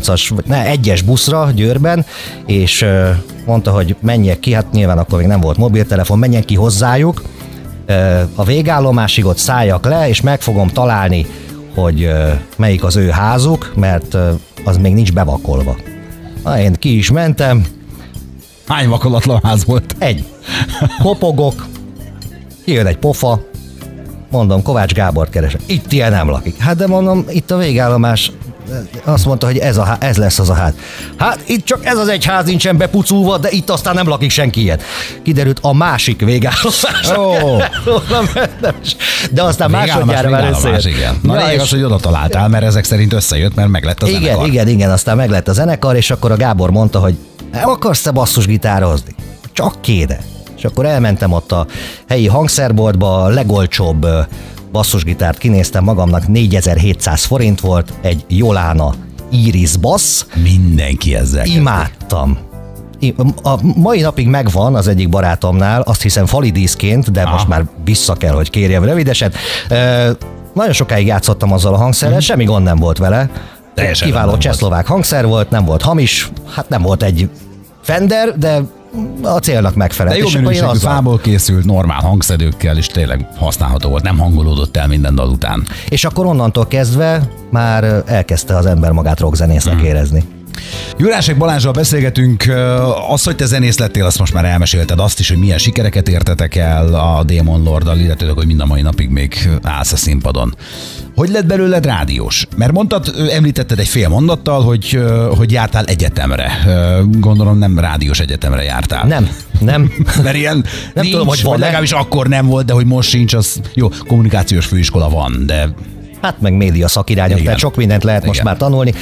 [SPEAKER 3] 1-es buszra Győrben, és mondta, hogy menjek ki, hát nyilván akkor még nem volt mobiltelefon, menjek ki hozzájuk, a végállomásig ott szálljak le, és meg fogom találni, hogy melyik az ő házuk, mert az még nincs bevakolva. Én ki is mentem.
[SPEAKER 2] Hány vakolatlan ház volt?
[SPEAKER 3] 1. Kopogok, kijön egy pofa, mondom, Kovács Gábort keresek. Itt ilyen nem lakik. Hát de mondom, itt a végállomás, azt mondta, hogy ez lesz az a ház. Hát itt csak ez az egy ház nincsen bepuculva, de itt aztán nem lakik senki ilyen. Kiderült, a másik végállomás.
[SPEAKER 2] Oh.
[SPEAKER 3] De aztán másodjára már összejött.
[SPEAKER 2] Igen. Na ja, az, hogy oda találtál, mert ezek szerint összejött, mert meglett a zenekar.
[SPEAKER 3] Igen, aztán meglett a zenekar, és akkor a Gábor mondta, hogy nem akarsz-e basszusgitározni? Csak kéne. És akkor elmentem ott a helyi hangszerboltba, a legolcsóbb basszusgitárt kinéztem magamnak, 4700 forint volt, egy Jolana Iris bassz.
[SPEAKER 2] Mindenki ezzel.
[SPEAKER 3] Imádtam. A mai napig megvan az egyik barátomnál, azt hiszem falidíszként, de most már vissza kell, hogy kérjem rövidesen. Nagyon sokáig játszottam azzal a hangszerrel, semmi gond nem volt vele. Teljesen kiváló csehszlovák hangszer volt, nem volt hamis, hát nem volt egy Fender, de a célnak megfelelt.
[SPEAKER 2] De jó minőségű fából készült, normál hangszedőkkel, és tényleg használható volt, nem hangolódott el minden dal után.
[SPEAKER 3] És akkor onnantól kezdve már elkezdte az ember magát rockzenésznek érezni.
[SPEAKER 2] Jurásek Balázsral beszélgetünk, azt, hogy te zenész lettél, azt most már elmesélted, azt is, hogy milyen sikereket értetek el a Démon Lorddal, illetve hogy mind a mai napig még állsz a színpadon. Hogy lett belőled rádiós? Mert mondtad, említetted egy fél mondattal, hogy jártál egyetemre. Gondolom nem rádiós egyetemre jártál.
[SPEAKER 3] Nem.
[SPEAKER 2] Mert ilyen
[SPEAKER 3] nem
[SPEAKER 2] nincs,
[SPEAKER 3] tudom, hogy
[SPEAKER 2] vagy legalábbis akkor nem volt, de hogy most sincs, az jó, kommunikációs főiskola van, de...
[SPEAKER 3] Hát meg média szakirányok, tehát sok mindent lehet most már tanulni.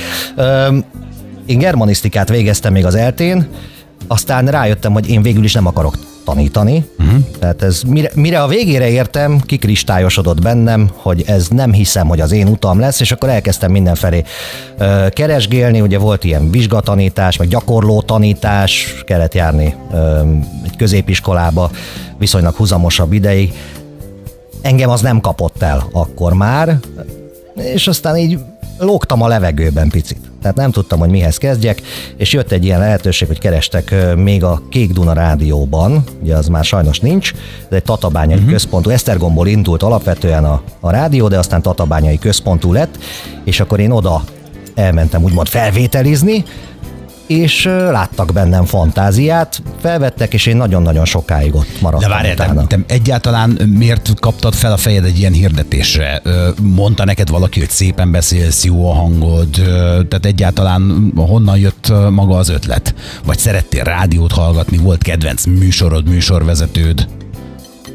[SPEAKER 3] Én germanisztikát végeztem még az ELTE-n, aztán rájöttem, hogy én végül is nem akarok tanítani. Tehát ez, mire a végére értem, kikristályosodott bennem, hogy ez nem hiszem, hogy az én utam lesz, és akkor elkezdtem mindenfelé keresgélni, ugye volt ilyen vizsgatanítás, meg gyakorló tanítás, kellett járni egy középiskolába viszonylag húzamosabb ideig. Engem az nem kapott el akkor már, és aztán így lógtam a levegőben picit. Tehát nem tudtam, hogy mihez kezdjek, és jött egy ilyen lehetőség, hogy kerestek még a Kék Duna rádióban, ugye az már sajnos nincs, de egy tatabányai központú, Esztergomból indult alapvetően a rádió, de aztán tatabányai központú lett, és akkor én oda elmentem úgymond felvételizni, és láttak bennem fantáziát, felvettek, és én nagyon-nagyon sokáig ott maradtam.
[SPEAKER 2] De várjál, te egyáltalán miért kaptad fel a fejed egy ilyen hirdetésre? Mondta neked valaki, hogy szépen beszélsz, jó a hangod, tehát egyáltalán honnan jött maga az ötlet? Vagy szerettél rádiót hallgatni, volt kedvenc műsorod, műsorvezetőd?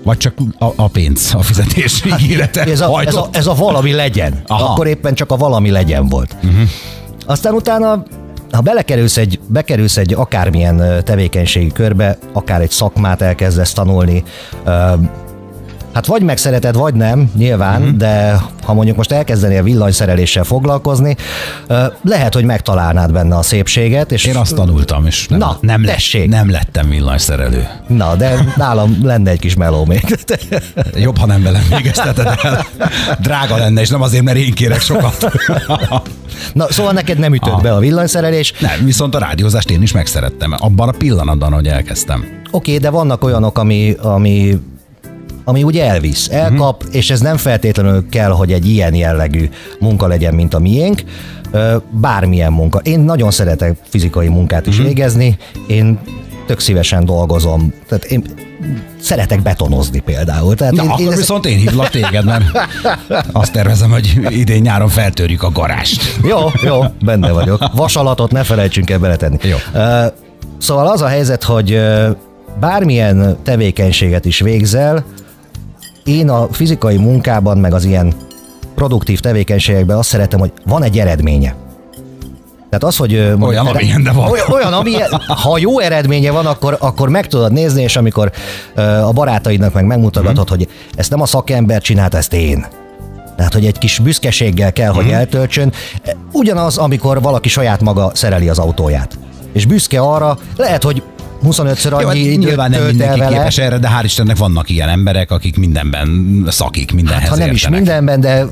[SPEAKER 2] Vagy csak a pénz, a fizetés ígérete.
[SPEAKER 3] Ez a valami legyen. Aha. Akkor éppen csak a valami legyen volt. Aztán utána, ha bekerülsz egy akármilyen tevékenységi körbe, akár egy szakmát elkezdesz tanulni, hát vagy megszereted, vagy nem, nyilván, de ha mondjuk most elkezdenél villanyszereléssel foglalkozni, lehet, hogy megtalálnád benne a szépséget. És
[SPEAKER 2] én azt tanultam, és nem lettem villanyszerelő.
[SPEAKER 3] Na, de nálam lenne egy kis meló még.
[SPEAKER 2] Jobb, ha nem velem végezteted el. Drága lenne, és nem azért, mert én kérek sokat.
[SPEAKER 3] Na, szóval neked nem ütött be a villanyszerelés.
[SPEAKER 2] Nem, viszont a rádiózást én is megszerettem. Abban a pillanatban, hogy elkezdtem.
[SPEAKER 3] Oké, de vannak olyanok, ami úgy elvisz, elkap, és ez nem feltétlenül kell, hogy egy ilyen jellegű munka legyen, mint a miénk, bármilyen munka. Én nagyon szeretek fizikai munkát is végezni, én tök szívesen dolgozom, tehát én szeretek betonozni például. Tehát
[SPEAKER 2] akkor viszont én hívlak téged, mert azt tervezem, hogy idén nyáron feltörjük a garást.
[SPEAKER 3] Jó, benne vagyok. Vasalatot ne felejtsünk el beletenni.
[SPEAKER 2] Jó.
[SPEAKER 3] Szóval az a helyzet, hogy bármilyen tevékenységet is végzel, én a fizikai munkában, meg az ilyen produktív tevékenységekben azt szeretem, hogy van egy eredménye. Tehát az, hogy...
[SPEAKER 2] Olyan, amilyen, de van.
[SPEAKER 3] Olyan, amilyen, ha jó eredménye van, akkor meg tudod nézni, és amikor a barátaidnak meg megmutatod, hogy ezt nem a szakember csinált, ezt én. Tehát, hogy egy kis büszkeséggel kell, hogy eltöltsön. Ugyanaz, amikor valaki saját maga szereli az autóját. És büszke arra, lehet, hogy 25-ször annyi időt
[SPEAKER 2] nyilván nem mindenki képes erre, de hál' Istennek vannak ilyen emberek, akik mindenben szakik, mindenhez
[SPEAKER 3] ha nem
[SPEAKER 2] értenek.
[SPEAKER 3] is mindenben, de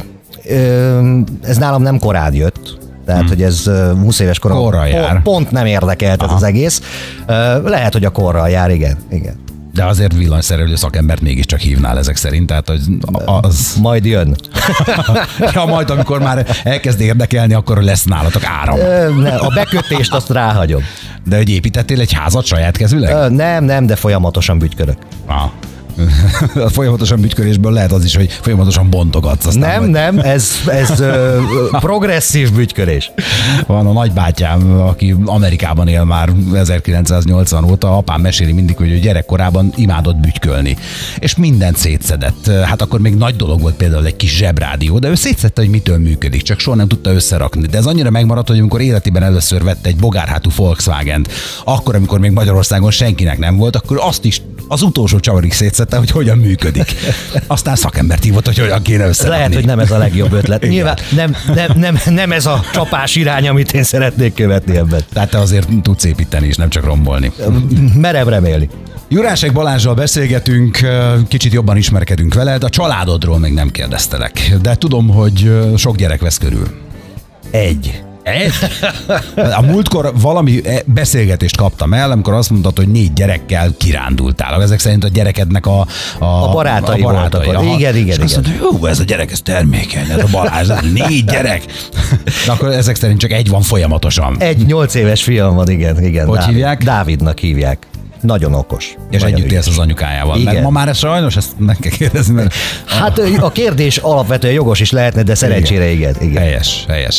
[SPEAKER 3] ez nálam nem korán jött. Tehát, hogy ez 20 éves koromban pont nem érdekelt ez az egész. Lehet, hogy a korral jár, igen.
[SPEAKER 2] De azért villanyszerelő szakembert mégiscsak hívnál ezek szerint, tehát az...
[SPEAKER 3] Majd jön.
[SPEAKER 2] Ja, majd amikor már elkezd érdekelni, akkor lesz nálatok áram.
[SPEAKER 3] A bekötést azt ráhagyom.
[SPEAKER 2] De hogy építettél egy házat saját kezüleg?
[SPEAKER 3] Nem, de folyamatosan bütykölök.
[SPEAKER 2] A folyamatosan bütykölésből lehet az is, hogy folyamatosan bontogatsz.
[SPEAKER 3] Nem, ez progresszív bütykölés.
[SPEAKER 2] Van a nagybátyám, aki Amerikában él már 1980 óta, apám meséli mindig, hogy gyerekkorában imádott bütykölni. És mindent szétszedett. Hát akkor még nagy dolog volt például egy kis zsebrádió, de ő szétszedte, hogy mitől működik, csak soha nem tudta összerakni. De ez annyira megmaradt, hogy amikor életében először vett egy bogárhátú Volkswagent, akkor, amikor még Magyarországon senkinek nem volt, akkor azt is az utolsó csavarig szétszette, hogy hogyan működik. Aztán szakembert hívott, hogy hogyan kéne összerakni.
[SPEAKER 3] Lehet, hogy nem ez a legjobb ötlet. Nyilván nem ez a csapás irány, amit én szeretnék követni ebben.
[SPEAKER 2] Tehát te azért tudsz építeni is, nem csak rombolni.
[SPEAKER 3] Merem remélni.
[SPEAKER 2] Jurásek Balázsral beszélgetünk, kicsit jobban ismerkedünk veled. A családodról még nem kérdeztelek, de tudom, hogy sok gyerek vesz körül.
[SPEAKER 3] Egy?
[SPEAKER 2] A múltkor valami beszélgetést kaptam el, amikor azt mondtad, hogy 4 gyerekkel kirándultál. Ezek szerint a gyerekednek a
[SPEAKER 3] barátai voltak. Igen.
[SPEAKER 2] És azt mondta, hogy ez a gyerek, ez termékeny, ez a Balázs, 4 gyerek. De akkor ezek szerint csak egy van folyamatosan.
[SPEAKER 3] Egy 8 éves fiam van, igen.
[SPEAKER 2] Hogy hívják?
[SPEAKER 3] Dávidnak hívják. Nagyon okos.
[SPEAKER 2] És együtt élsz az anyukájával. Igen. Mert ma már sajnos ezt meg kell kérdezni. Mert...
[SPEAKER 3] Hát a kérdés alapvetően jogos is lehetne, de szerencsére igen.
[SPEAKER 2] Helyes.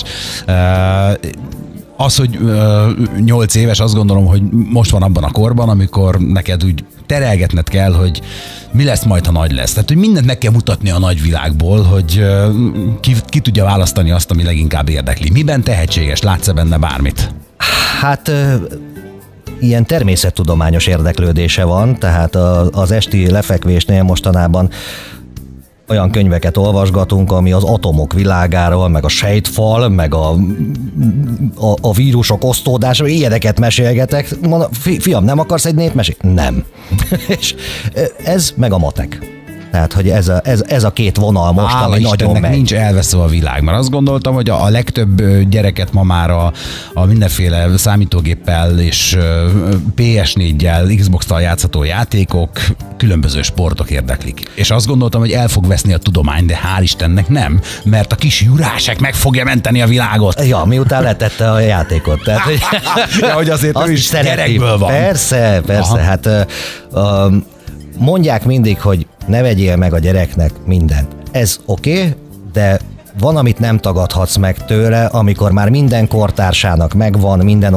[SPEAKER 2] Az, hogy 8 éves, azt gondolom, hogy most van abban a korban, amikor neked úgy terelgetned kell, hogy mi lesz majd, ha nagy lesz. Tehát, hogy mindent meg kell mutatni a nagyvilágból, hogy ki tudja választani azt, ami leginkább érdekli. Miben tehetséges? Látsz-e benne bármit?
[SPEAKER 3] Hát... ilyen természettudományos érdeklődése van, tehát az esti lefekvésnél mostanában olyan könyveket olvasgatunk, ami az atomok világáról, meg a sejtfal, meg a vírusok osztódása, ilyeneket mesélgetek. Mondom, fiam, nem akarsz egy népmesét? Nem. És ez meg a matek. Tehát, hogy ez a két vonal most, ami nagyon megy.
[SPEAKER 2] Nincs elveszve a világ, mert azt gondoltam, hogy a legtöbb gyereket ma már a mindenféle számítógéppel és PS4-jel, Xbox-tal játszható játékok, különböző sportok érdeklik. És azt gondoltam, hogy el fog veszni a tudomány, de hál' Istennek nem, mert a kis Jurásek meg fogja menteni a világot.
[SPEAKER 3] Ja, miután letette a játékot. Tehát,
[SPEAKER 2] hogy azért ő is gyerekből van.
[SPEAKER 3] Persze. Aha. Hát mondják mindig, hogy ne vegyél meg a gyereknek mindent. Ez oké, de van, amit nem tagadhatsz meg tőle, amikor már minden kortársának megvan, minden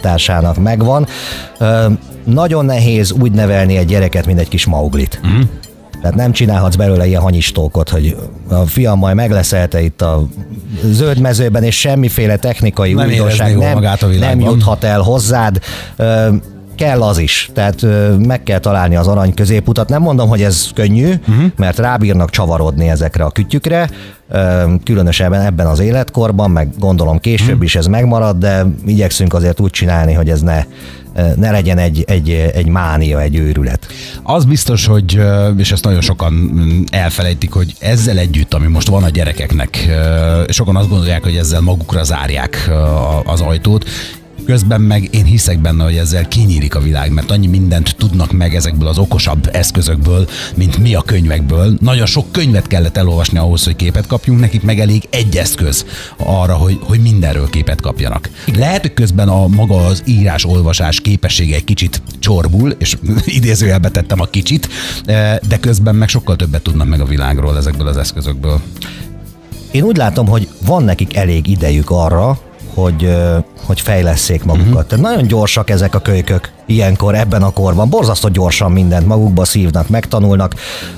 [SPEAKER 3] osztálytársának megvan. Nagyon nehéz úgy nevelni egy gyereket, mint egy kis Mauglit. Tehát nem csinálhatsz belőle ilyen hanyistókot, hogy a fiam majd megleszelte itt a zöld mezőben, és semmiféle technikai újdonság nem juthat el hozzád. Kell az is, tehát meg kell találni az arany középutat. Nem mondom, hogy ez könnyű, mert rábírnak csavarodni ezekre a kütyükre, különösen ebben az életkorban, meg gondolom később is ez megmarad, de igyekszünk azért úgy csinálni, hogy ez ne legyen egy mánia, egy őrület.
[SPEAKER 2] Az biztos, hogy, és ezt nagyon sokan elfelejtik, hogy ezzel együtt, ami most van a gyerekeknek, sokan azt gondolják, hogy ezzel magukra zárják az ajtót, közben meg én hiszek benne, hogy ezzel kinyílik a világ, mert annyi mindent tudnak meg ezekből az okosabb eszközökből, mint mi a könyvekből. Nagyon sok könyvet kellett elolvasni ahhoz, hogy képet kapjunk, nekik meg elég egy eszköz arra, hogy mindenről képet kapjanak. Lehet, hogy közben a maga az írás-olvasás képessége egy kicsit csorbul, és idézőjelbe tettem a kicsit, de közben meg sokkal többet tudnak meg a világról ezekből az eszközökből.
[SPEAKER 3] Én úgy látom, hogy van nekik elég idejük arra, hogy fejlesszék magukat. Tehát nagyon gyorsak ezek a kölykök ilyenkor, ebben a korban. Borzasztó gyorsan mindent magukba szívnak, megtanulnak.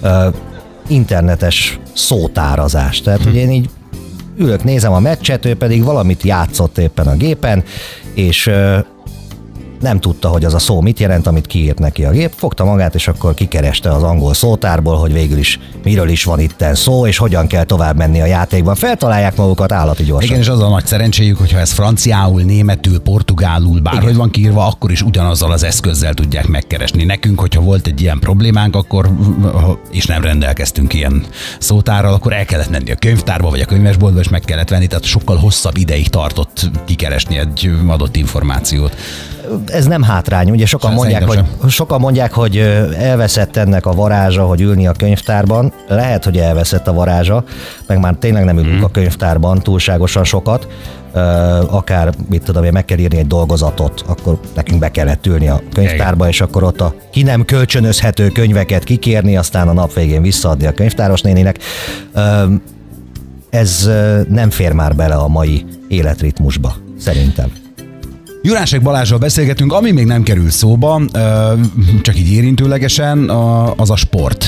[SPEAKER 3] Internetes szótárazás. Tehát, hogy én így ülök, nézem a meccset, ő pedig valamit játszott éppen a gépen, és nem tudta, hogy az a szó mit jelent, amit kiírt neki a gép. Fogta magát, és akkor kikereste az angol szótárból, hogy végül is miről is van itten szó, és hogyan kell tovább menni a játékban. Feltalálják magukat állati gyorsan.
[SPEAKER 2] Igen, és az a nagy szerencséjük, hogyha ez franciául, németül, portugálul, bárhogy van kiírva, akkor is ugyanazzal az eszközzel tudják megkeresni. Nekünk, hogyha volt egy ilyen problémánk, akkor, és nem rendelkeztünk ilyen szótárral, akkor el kellett menni a könyvtárba, vagy a könyvesboltba, és meg kellett venni, tehát sokkal hosszabb ideig tartott kikeresni egy adott információt.
[SPEAKER 3] Ez nem hátrány, ugye sokan mondják, hogy elveszett ennek a varázsa, hogy ülni a könyvtárban. Lehet, hogy elveszett a varázsa, meg már tényleg nem ülünk a könyvtárban túlságosan sokat. Akár, mit tudom én, meg kell írni egy dolgozatot, akkor nekünk be kellett ülni a könyvtárba, és akkor ott a ki nem kölcsönözhető könyveket kikérni, aztán a nap végén visszaadni a könyvtáros néninek. Ez nem fér már bele a mai életritmusba, szerintem.
[SPEAKER 2] Jurásek Balázsral beszélgetünk, ami még nem kerül szóba, csak így érintőlegesen, az a sport.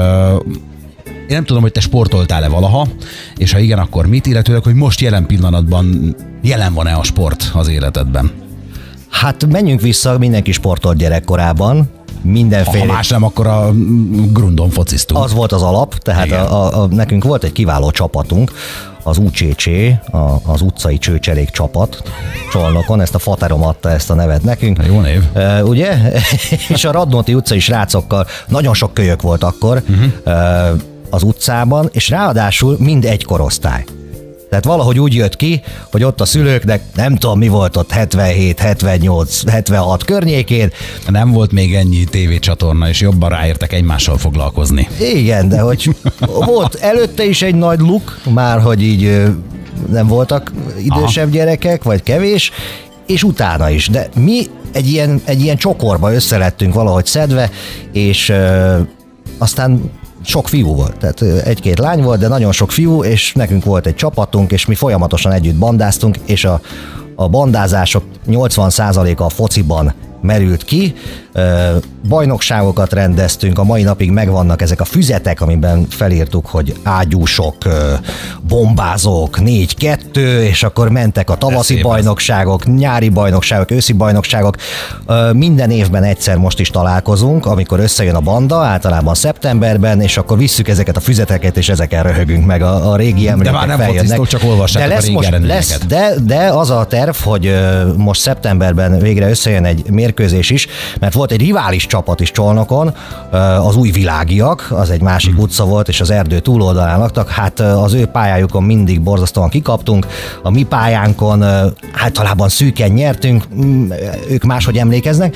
[SPEAKER 2] Én nem tudom, hogy te sportoltál-e valaha, és ha igen, akkor mit, illetőleg, hogy most jelen pillanatban jelen van-e a sport az életedben?
[SPEAKER 3] Hát menjünk vissza, mindenki sportolt gyerekkorában. Mindenféle.
[SPEAKER 2] Ha más nem, akkor a grundon fociztunk.
[SPEAKER 3] Az volt az alap, tehát nekünk volt egy kiváló csapatunk, az UCC, az utcai csőcserék csapat Csolnokon, ezt a faterom adta ezt a nevet nekünk.
[SPEAKER 2] Jó név.
[SPEAKER 3] Ugye? És a Radnóti utcai srácokkal nagyon sok kölyök volt akkor az utcában, és ráadásul mind egy korosztály. Tehát valahogy úgy jött ki, hogy ott a szülőknek, nem tudom mi volt ott 77, 78, 76 környékén.
[SPEAKER 2] Nem volt még ennyi tévécsatorna, és jobban ráértek egymással foglalkozni.
[SPEAKER 3] Igen, de hogy volt előtte is egy nagy luk, már hogy így nem voltak idősebb gyerekek, vagy kevés, és utána is. De mi egy ilyen csokorba összelettünk valahogy szedve, és aztán sok fiú volt, tehát egy-két lány volt, de nagyon sok fiú, és nekünk volt egy csapatunk, és mi folyamatosan együtt bandáztunk, és a bandázások 80%-a a fociban merült ki. Bajnokságokat rendeztünk, a mai napig megvannak ezek a füzetek, amiben felírtuk, hogy ágyúsok, bombázók, 4-2, és akkor mentek a tavaszi bajnokságok, nyári bajnokságok, őszi bajnokságok. Minden évben egyszer most is találkozunk, amikor összejön a banda, általában szeptemberben, és akkor visszük ezeket a füzeteket, és ezeken röhögünk meg a régi emlékek.
[SPEAKER 2] De már nem fociztok, csak olvassátok a régi eredményeket.
[SPEAKER 3] De az a terv, hogy most szeptemberben végre összejön egy mérkőzés is, mert volt egy rivális csapat is Csolnokon, az Új Világiak, az egy másik utca volt, és az erdő túloldalán laktak, hát az ő pályájukon mindig borzasztóan kikaptunk, a mi pályánkon általában szűken nyertünk, ők máshogy emlékeznek,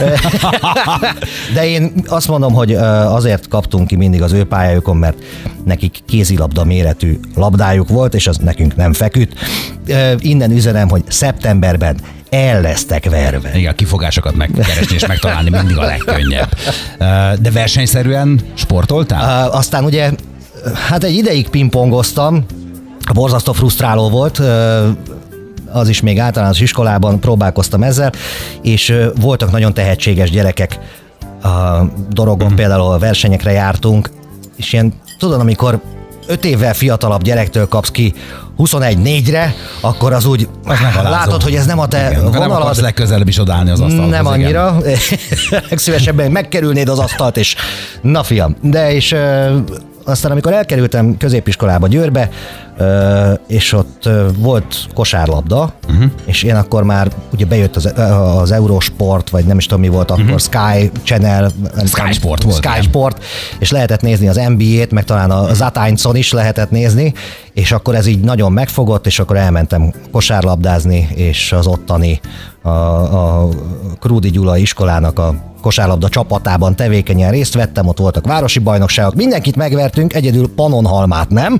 [SPEAKER 3] de én azt mondom, hogy azért kaptunk ki mindig az ő pályájukon, mert nekik kézilabda méretű labdájuk volt, és az nekünk nem feküdt. Innen üzenem, hogy szeptemberben el lesztek verve.
[SPEAKER 2] Igen, a kifogásokat megkeresni és megtalálni mindig a legkönnyebb. De versenyszerűen sportoltál?
[SPEAKER 3] Aztán ugye, hát egy ideig pingpongoztam, borzasztó frusztráló volt, az is még általános iskolában próbálkoztam ezzel, és voltak nagyon tehetséges gyerekek a Dorogon, például a versenyekre jártunk, és ilyen, tudod, amikor 5 évvel fiatalabb gyerektől kapsz ki 21-4-re, akkor az úgy látod, hogy ez nem a te vonalad.
[SPEAKER 2] Nem akarsz legközelebb is odállni az asztalhoz.
[SPEAKER 3] Nem annyira. Legszívesebben megkerülnéd az asztalt, és na fiam. De és aztán amikor elkerültem középiskolába Győrbe, és ott volt kosárlabda, és én akkor már ugye bejött az Eurosport, vagy nem is tudom mi volt akkor, Sky Channel.
[SPEAKER 2] Sky Sport volt.
[SPEAKER 3] Sky Sport, és lehetett nézni az NBA-t, meg talán az Atánycon is lehetett nézni, és akkor ez így nagyon megfogott, és akkor elmentem kosárlabdázni, és az ottani a Krúdi Gyula iskolának a kosárlabda csapatában tevékenyen részt vettem, ott voltak városi bajnokságok, mindenkit megvertünk, egyedül Pannonhalmát nem.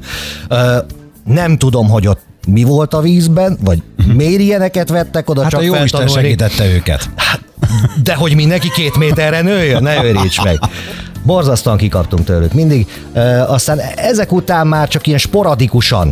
[SPEAKER 3] Nem tudom, hogy ott mi volt a vízben, vagy miért ilyeneket vettek oda,
[SPEAKER 2] hát
[SPEAKER 3] csak
[SPEAKER 2] a jóisten segítette őket.
[SPEAKER 3] De hogy mindenki 2 méterre nőjön, ne őríts meg. Borzasztóan kikaptunk tőlük mindig. Aztán ezek után már csak ilyen sporadikusan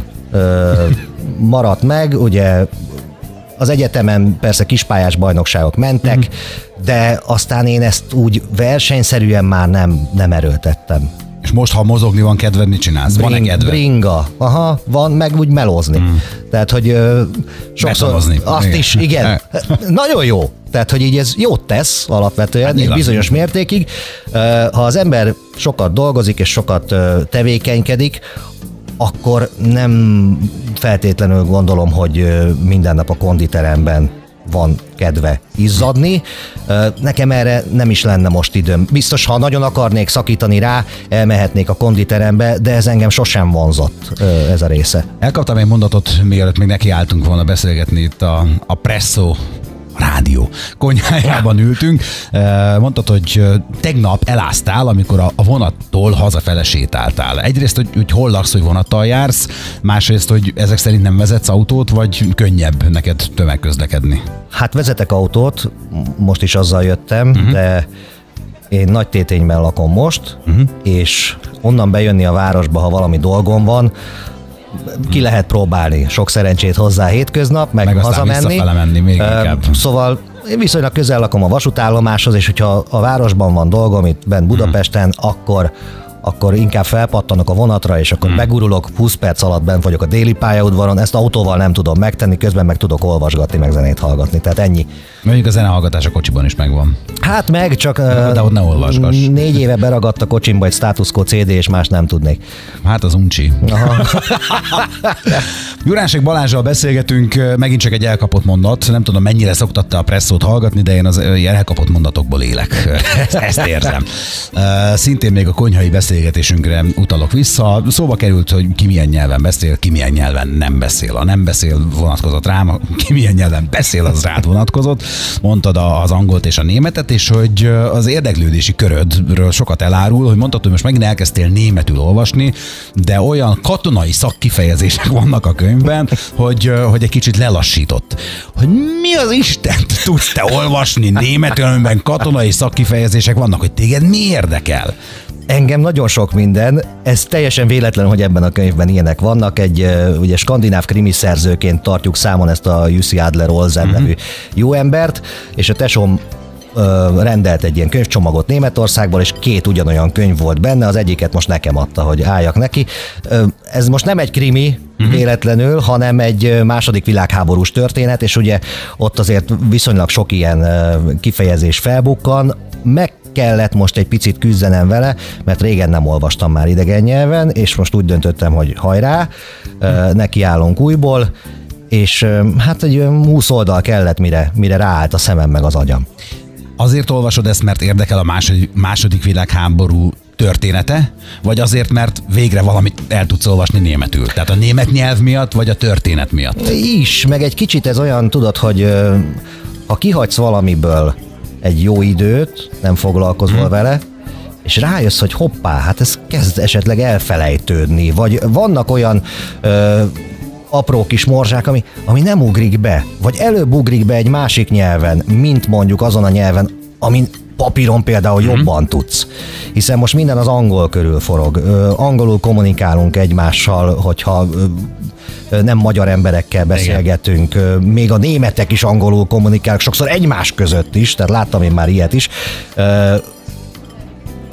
[SPEAKER 3] maradt meg, ugye az egyetemen persze kispályás bajnokságok mentek, de aztán én ezt úgy versenyszerűen már nem erőltettem.
[SPEAKER 2] És most, ha mozogni van kedved, mit csinálsz? Van-e kedved?
[SPEAKER 3] Bringa. Aha, van, meg úgy melózni. Tehát, hogy sokszor azt igen. Is, igen. Nagyon jó. Tehát, hogy így ez jót tesz alapvetően, hát bizonyos mértékig. Ha az ember sokat dolgozik és sokat tevékenykedik, akkor nem feltétlenül gondolom, hogy minden nap a konditeremben van kedve izzadni. Nekem erre nem is lenne most időm. Biztos, ha nagyon akarnék szakítani rá, elmehetnék a konditerembe, de ez engem sosem vonzott, ez a része.
[SPEAKER 2] Elkaptam egy mondatot, mielőtt még nekiálltunk volna beszélgetni itt a Presszó rádió konyhájában ültünk. Mondtad, hogy tegnap eláztál, amikor a vonattól hazafele sétáltál. Egyrészt, hogy hol laksz, hogy vonattal jársz, másrészt, hogy ezek szerint nem vezetsz autót, vagy könnyebb neked tömegközlekedni? Hát
[SPEAKER 3] vezetek autót, most is azzal jöttem, de én Nagytétényben lakom most, és onnan bejönni a városba, ha valami dolgom van, ki lehet próbálni. Sok szerencsét hozzá hétköznap, meg hazamenni.
[SPEAKER 2] Menni még inkább.
[SPEAKER 3] Szóval én viszonylag közel lakom a vasútállomáshoz, és hogyha a városban van dolgom itt bent Budapesten, akkor inkább felpattanok a vonatra, és akkor begurulok, 20 perc alatt bent vagyok a déli pályaudvaron, ezt autóval nem tudom megtenni, közben meg tudok olvasgatni, meg zenét hallgatni, tehát ennyi.
[SPEAKER 2] Mondjuk a zenehallgatás a kocsiban is megvan.
[SPEAKER 3] Hát meg, csak
[SPEAKER 2] de ott ne olvasgass.
[SPEAKER 3] 4 éve beragadt a kocsimba egy Status Quo CD, és más nem tudnék.
[SPEAKER 2] Hát az uncsi. Juránsék Balázsral beszélgetünk, megint csak egy elkapott mondat, nem tudom mennyire szoktatta a Presszót hallgatni, de én az elkapott mondatokból élek. Ezt érzem. Szintén még a konyhai beszélgetésünkre utalok vissza. Szóba került, hogy ki milyen nyelven beszél, ki milyen nyelven nem beszél. A nem beszél vonatkozott rám, ki milyen nyelven beszél, az rád vonatkozott. Mondtad az angolt és a németet, és hogy az érdeklődési körödről sokat elárul, hogy mondtad, hogy most megint elkezdtél németül olvasni, de olyan katonai szakkifejezések vannak a könyvben, hogy egy kicsit lelassított. Hogy mi az Istent tudsz te olvasni németül, amiben katonai szakkifejezések vannak, hogy téged mi érdekel?
[SPEAKER 3] Engem nagyon sok minden, ez teljesen véletlen, hogy ebben a könyvben ilyenek vannak. Egy ugye skandináv krimiszerzőként tartjuk számon ezt a Jussi Adler-Olsen nevű jó embert, és a tesóm rendelt egy ilyen könyvcsomagot Németországból, és 2 ugyanolyan könyv volt benne, az egyiket most nekem adta, hogy álljak neki. Ez most nem egy krimi véletlenül, hanem egy második világháborús történet, és ugye ott azért viszonylag sok ilyen kifejezés felbukkan, meg kellett most egy picit küzdenem vele, mert régen nem olvastam már idegen nyelven, és most úgy döntöttem, hogy hajrá, nekiállunk újból, és hát egy 20 oldal kellett, mire ráállt a szemem meg az agyam.
[SPEAKER 2] Azért olvasod ezt, mert érdekel a második világháború története, vagy azért, mert végre valamit el tudsz olvasni németül? Tehát a német nyelv miatt, vagy a történet miatt? Is,
[SPEAKER 3] meg egy kicsit ez olyan, tudod, hogy ha kihagysz valamiből egy jó időt, nem foglalkozol vele, és rájössz, hogy hoppá, hát ez kezd esetleg elfelejtődni, vagy vannak olyan apró kis morzsák, ami nem ugrik be, vagy előbb ugrik be egy másik nyelven, mint mondjuk azon a nyelven, amin papíron például jobban tudsz. Hiszen most minden az angol körül forog. Angolul kommunikálunk egymással, hogyha nem magyar emberekkel beszélgetünk, még a németek is angolul kommunikálnak, sokszor egymás között is, tehát láttam én már ilyet is.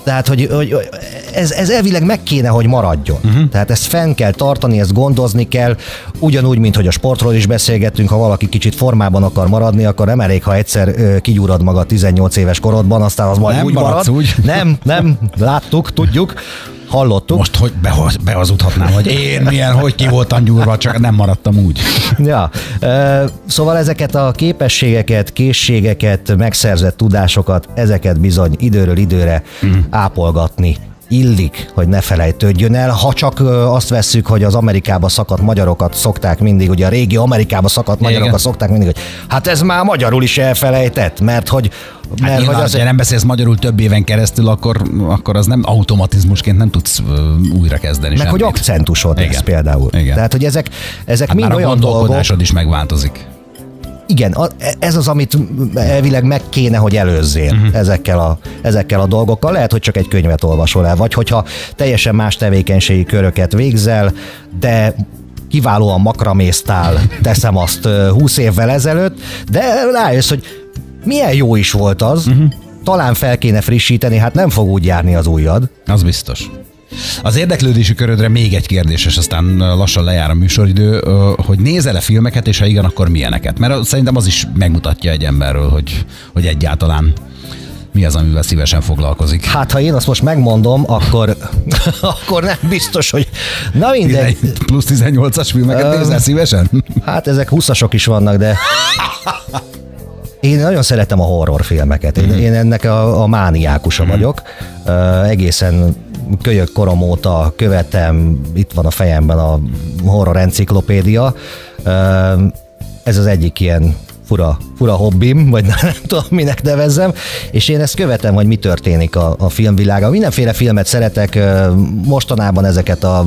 [SPEAKER 3] Tehát, hogy ez elvileg meg kéne, hogy maradjon. Tehát ezt fenn kell tartani, ezt gondozni kell, ugyanúgy, mint hogy a sportról is beszélgettünk, ha valaki kicsit formában akar maradni, akkor nem elég, ha egyszer kigyúrad maga 18 éves korodban, aztán az majd
[SPEAKER 2] nem
[SPEAKER 3] úgy marad.
[SPEAKER 2] Úgy.
[SPEAKER 3] Nem, láttuk, tudjuk, hallottuk.
[SPEAKER 2] Most, hogy behazudhatnám, hogy én hogy ki voltam gyúrva, csak nem maradtam úgy.
[SPEAKER 3] Ja, szóval ezeket a képességeket, készségeket, megszerzett tudásokat, ezeket bizony időről időre ápolgatni illik, hogy ne felejtődjön el. Ha csak azt vesszük, hogy az Amerikába szakadt magyarokat szokták mindig, ugye a régi Amerikába szakadt magyarokat szokták mindig, hogy hát ez már magyarul is elfelejtett, mert hogy
[SPEAKER 2] nyilván, ha nem beszélsz magyarul több éven keresztül, akkor az nem automatizmusként nem tudsz újra kezdeni.
[SPEAKER 3] Meg hogy akcentusod lesz például. Igen. Tehát, hogy ezek mind olyan
[SPEAKER 2] gondolkodásod is megváltozik.
[SPEAKER 3] Igen, ez az, amit elvileg meg kéne, hogy előzzél ezekkel a dolgokkal. Lehet, hogy csak egy könyvet olvasol el, vagy hogyha teljesen más tevékenységi köröket végzel, de kiválóan makraméztál, teszem azt 20 évvel ezelőtt, de rájössz, hogy milyen jó is volt az, talán fel kéne frissíteni, hát nem fog úgy járni az ujjad.
[SPEAKER 2] Az biztos. Az érdeklődési körödre még egy kérdés, és aztán lassan lejár a műsoridő, hogy nézel-e filmeket, és ha igen, akkor milyeneket? Mert szerintem az is megmutatja egy emberről, hogy egyáltalán mi az, amivel szívesen foglalkozik.
[SPEAKER 3] Hát, ha én azt most megmondom, akkor nem biztos, hogy... Na mindegy.
[SPEAKER 2] Plusz 18-as filmeket nézel szívesen?
[SPEAKER 3] Hát ezek 20-asok is vannak, de... Én nagyon szeretem a horrorfilmeket. Én ennek a mániákusa vagyok. Egészen kölyök korom óta követem, itt van a fejemben a horror enciklopédia. Ez az egyik ilyen fura hobbim, vagy nem tudom, minek nevezzem, és én ezt követem, hogy mi történik a filmvilágban. Mindenféle filmet szeretek, mostanában ezeket a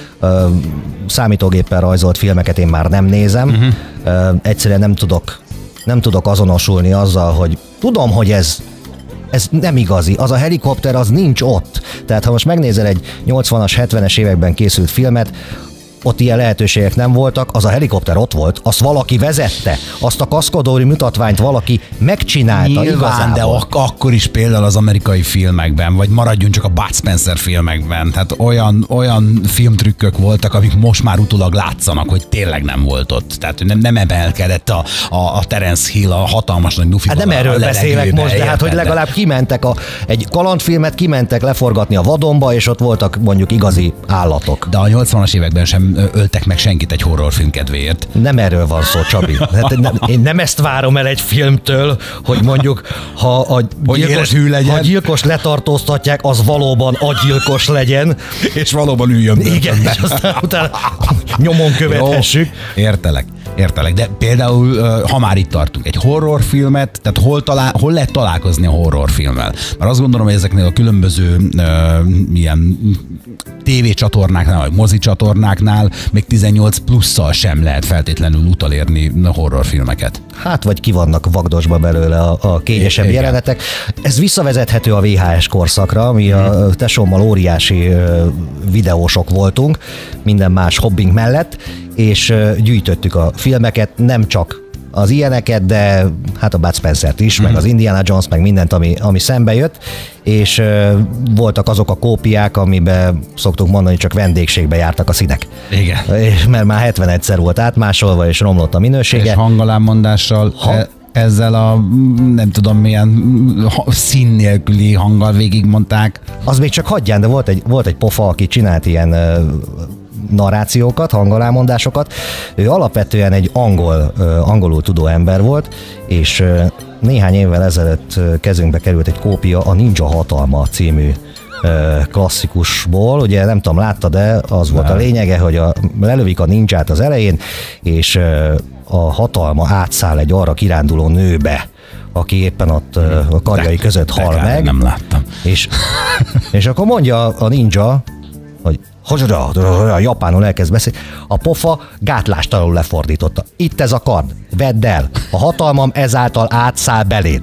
[SPEAKER 3] számítógéppel rajzolt filmeket én már nem nézem. Egyszerűen nem tudok azonosulni azzal, hogy tudom, hogy ez nem igazi. Az a helikopter, az nincs ott. Tehát ha most megnézel egy 80-as, 70-es években készült filmet, ott ilyen lehetőségek nem voltak, az a helikopter ott volt, azt valaki vezette, azt a kaszkadőri mutatványt valaki megcsinálta.
[SPEAKER 2] Nyilván, igazából. De akkor is például az amerikai filmekben, vagy maradjunk csak a Bud Spencer filmekben, tehát olyan filmtrükkök voltak, amik most már utólag látszanak, hogy tényleg nem volt ott. Tehát nem emelkedett a Terence Hill a hatalmas nagy nufival.
[SPEAKER 3] Hát nem erről beszélek most, de hát hogy legalább kimentek egy kalandfilmet, kimentek leforgatni a vadonba, és ott voltak mondjuk igazi állatok.
[SPEAKER 2] De a 80-as években sem öltek meg senkit egy horrorfilm kedvéért.
[SPEAKER 3] Nem erről van szó, Csabi. Én nem ezt várom el egy filmtől, hogy mondjuk, ha a gyilkos letartóztatják, az valóban a gyilkos legyen.
[SPEAKER 2] És valóban üljön.
[SPEAKER 3] Igen, és aztán utána nyomon követhessük.
[SPEAKER 2] Jó, értelek, de például, ha már itt tartunk, egy horrorfilmet, tehát hol lehet találkozni a horrorfilmmel? Mert azt gondolom, hogy ezeknél a különböző ilyen tévécsatornáknál, vagy mozicsatornáknál még 18 plusszal sem lehet feltétlenül utolérni a horrorfilmeket.
[SPEAKER 3] Hát, vagy ki vannak vagdosba belőle a kényesebb jelenetek. Ez visszavezethető a VHS korszakra, mi a tesómmal óriási videósok voltunk, minden más hobbink mellett, és gyűjtöttük a filmeket, nem csak az ilyeneket, de hát a Bud Spencert is, meg az Indiana Jones, meg mindent, ami szembe jött, és voltak azok a kópiák, amiben szoktuk mondani, csak vendégségbe jártak a színek.
[SPEAKER 2] Igen.
[SPEAKER 3] Mert már 71-szer volt átmásolva, és romlott a minősége. És
[SPEAKER 2] hangalámondással... Ezzel a nem tudom milyen szín nélküli hanggal végigmondták.
[SPEAKER 3] Az még csak hagyján, de volt egy pofa, aki csinált ilyen narrációkat, hangalámondásokat. Ő alapvetően egy angolul tudó ember volt, és néhány évvel ezelőtt kezünkbe került egy kópia, a Ninja Hatalma című klasszikusból, ugye nem tudom, láttad, de az volt a lényege, hogy lelövik a ninját az elején, és a hatalma átszáll egy arra kiránduló nőbe, aki éppen ott a karjai között hal meg.
[SPEAKER 2] Nem láttam.
[SPEAKER 3] És akkor mondja a ninja, hogy japánul elkezd beszélni, a pofa gátlástalanul lefordította. Itt ez a kard, vedd el, a hatalmam ezáltal átszáll beléd.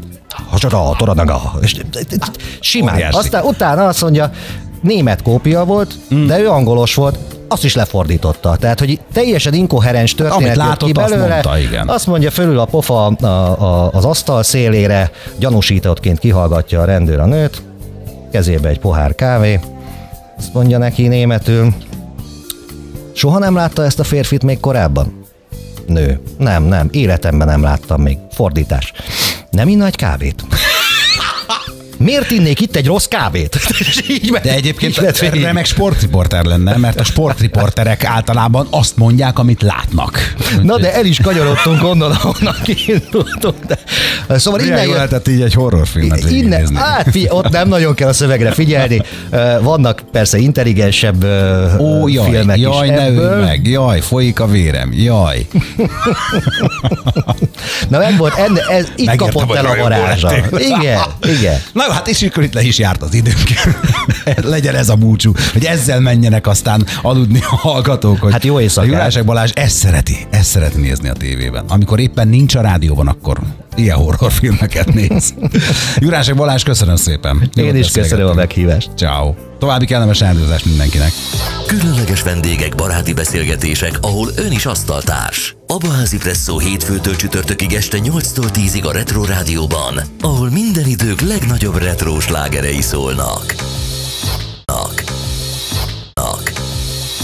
[SPEAKER 3] És simán. Aztán utána azt mondja, német kópia volt, de ő angolos volt, azt is lefordította. Tehát, hogy teljesen inkoherens történet jött ki belőle.
[SPEAKER 2] Azt mondta, igen.
[SPEAKER 3] Azt mondja, fölül a pofa az asztal szélére, gyanúsítottként kihallgatja a rendőr a nőt, kezébe egy pohár kávé, azt mondja neki németül, soha nem látta ezt a férfit még korábban? Nő, nem, életemben nem láttam még. Fordítás. Nem inna egy kávét? Miért innék itt egy rossz kávét?
[SPEAKER 2] De egyébként remek sportriporter lenne, mert a sportriporterek általában azt mondják, amit látnak.
[SPEAKER 3] Na de el is kanyarodtunk onnan, ahonnan kiindultunk. Szóval
[SPEAKER 2] innen jól lehetett így egy horrorfilmet végignézni.
[SPEAKER 3] Hát ott nem nagyon kell a szövegre figyelni. Vannak persze intelligensebb filmek
[SPEAKER 2] jaj,
[SPEAKER 3] is
[SPEAKER 2] ne
[SPEAKER 3] ebből.
[SPEAKER 2] ölj meg, jaj, folyik a vérem, jaj.
[SPEAKER 3] Na meg volt, itt
[SPEAKER 2] Megértem,
[SPEAKER 3] kapott el a
[SPEAKER 2] hogy
[SPEAKER 3] varázsa.
[SPEAKER 2] rajongó
[SPEAKER 3] Igen.
[SPEAKER 2] Na jó, hát és akkor itt le is járt az időnk. Legyen ez a búcsú, hogy ezzel menjenek aztán aludni a hallgatók, hogy
[SPEAKER 3] hát jó éjszakát.
[SPEAKER 2] A Jurásek Balázs ezt szereti nézni a tévében. Amikor éppen nincs a rádióban, akkor ilyen horrorfilmeket néz. Jurásek Balázs, köszönöm szépen.
[SPEAKER 3] Én is köszönöm a meghívást.
[SPEAKER 2] Ciao. További kellemes rádiózást mindenkinek.
[SPEAKER 1] Különleges vendégek, baráti beszélgetések, ahol ön is asztaltárs. Abaházi Presszó hétfőtől csütörtökig este 8-tól 10-ig a Retro Rádióban, ahol minden idők legnagyobb retro slágerei szólnak.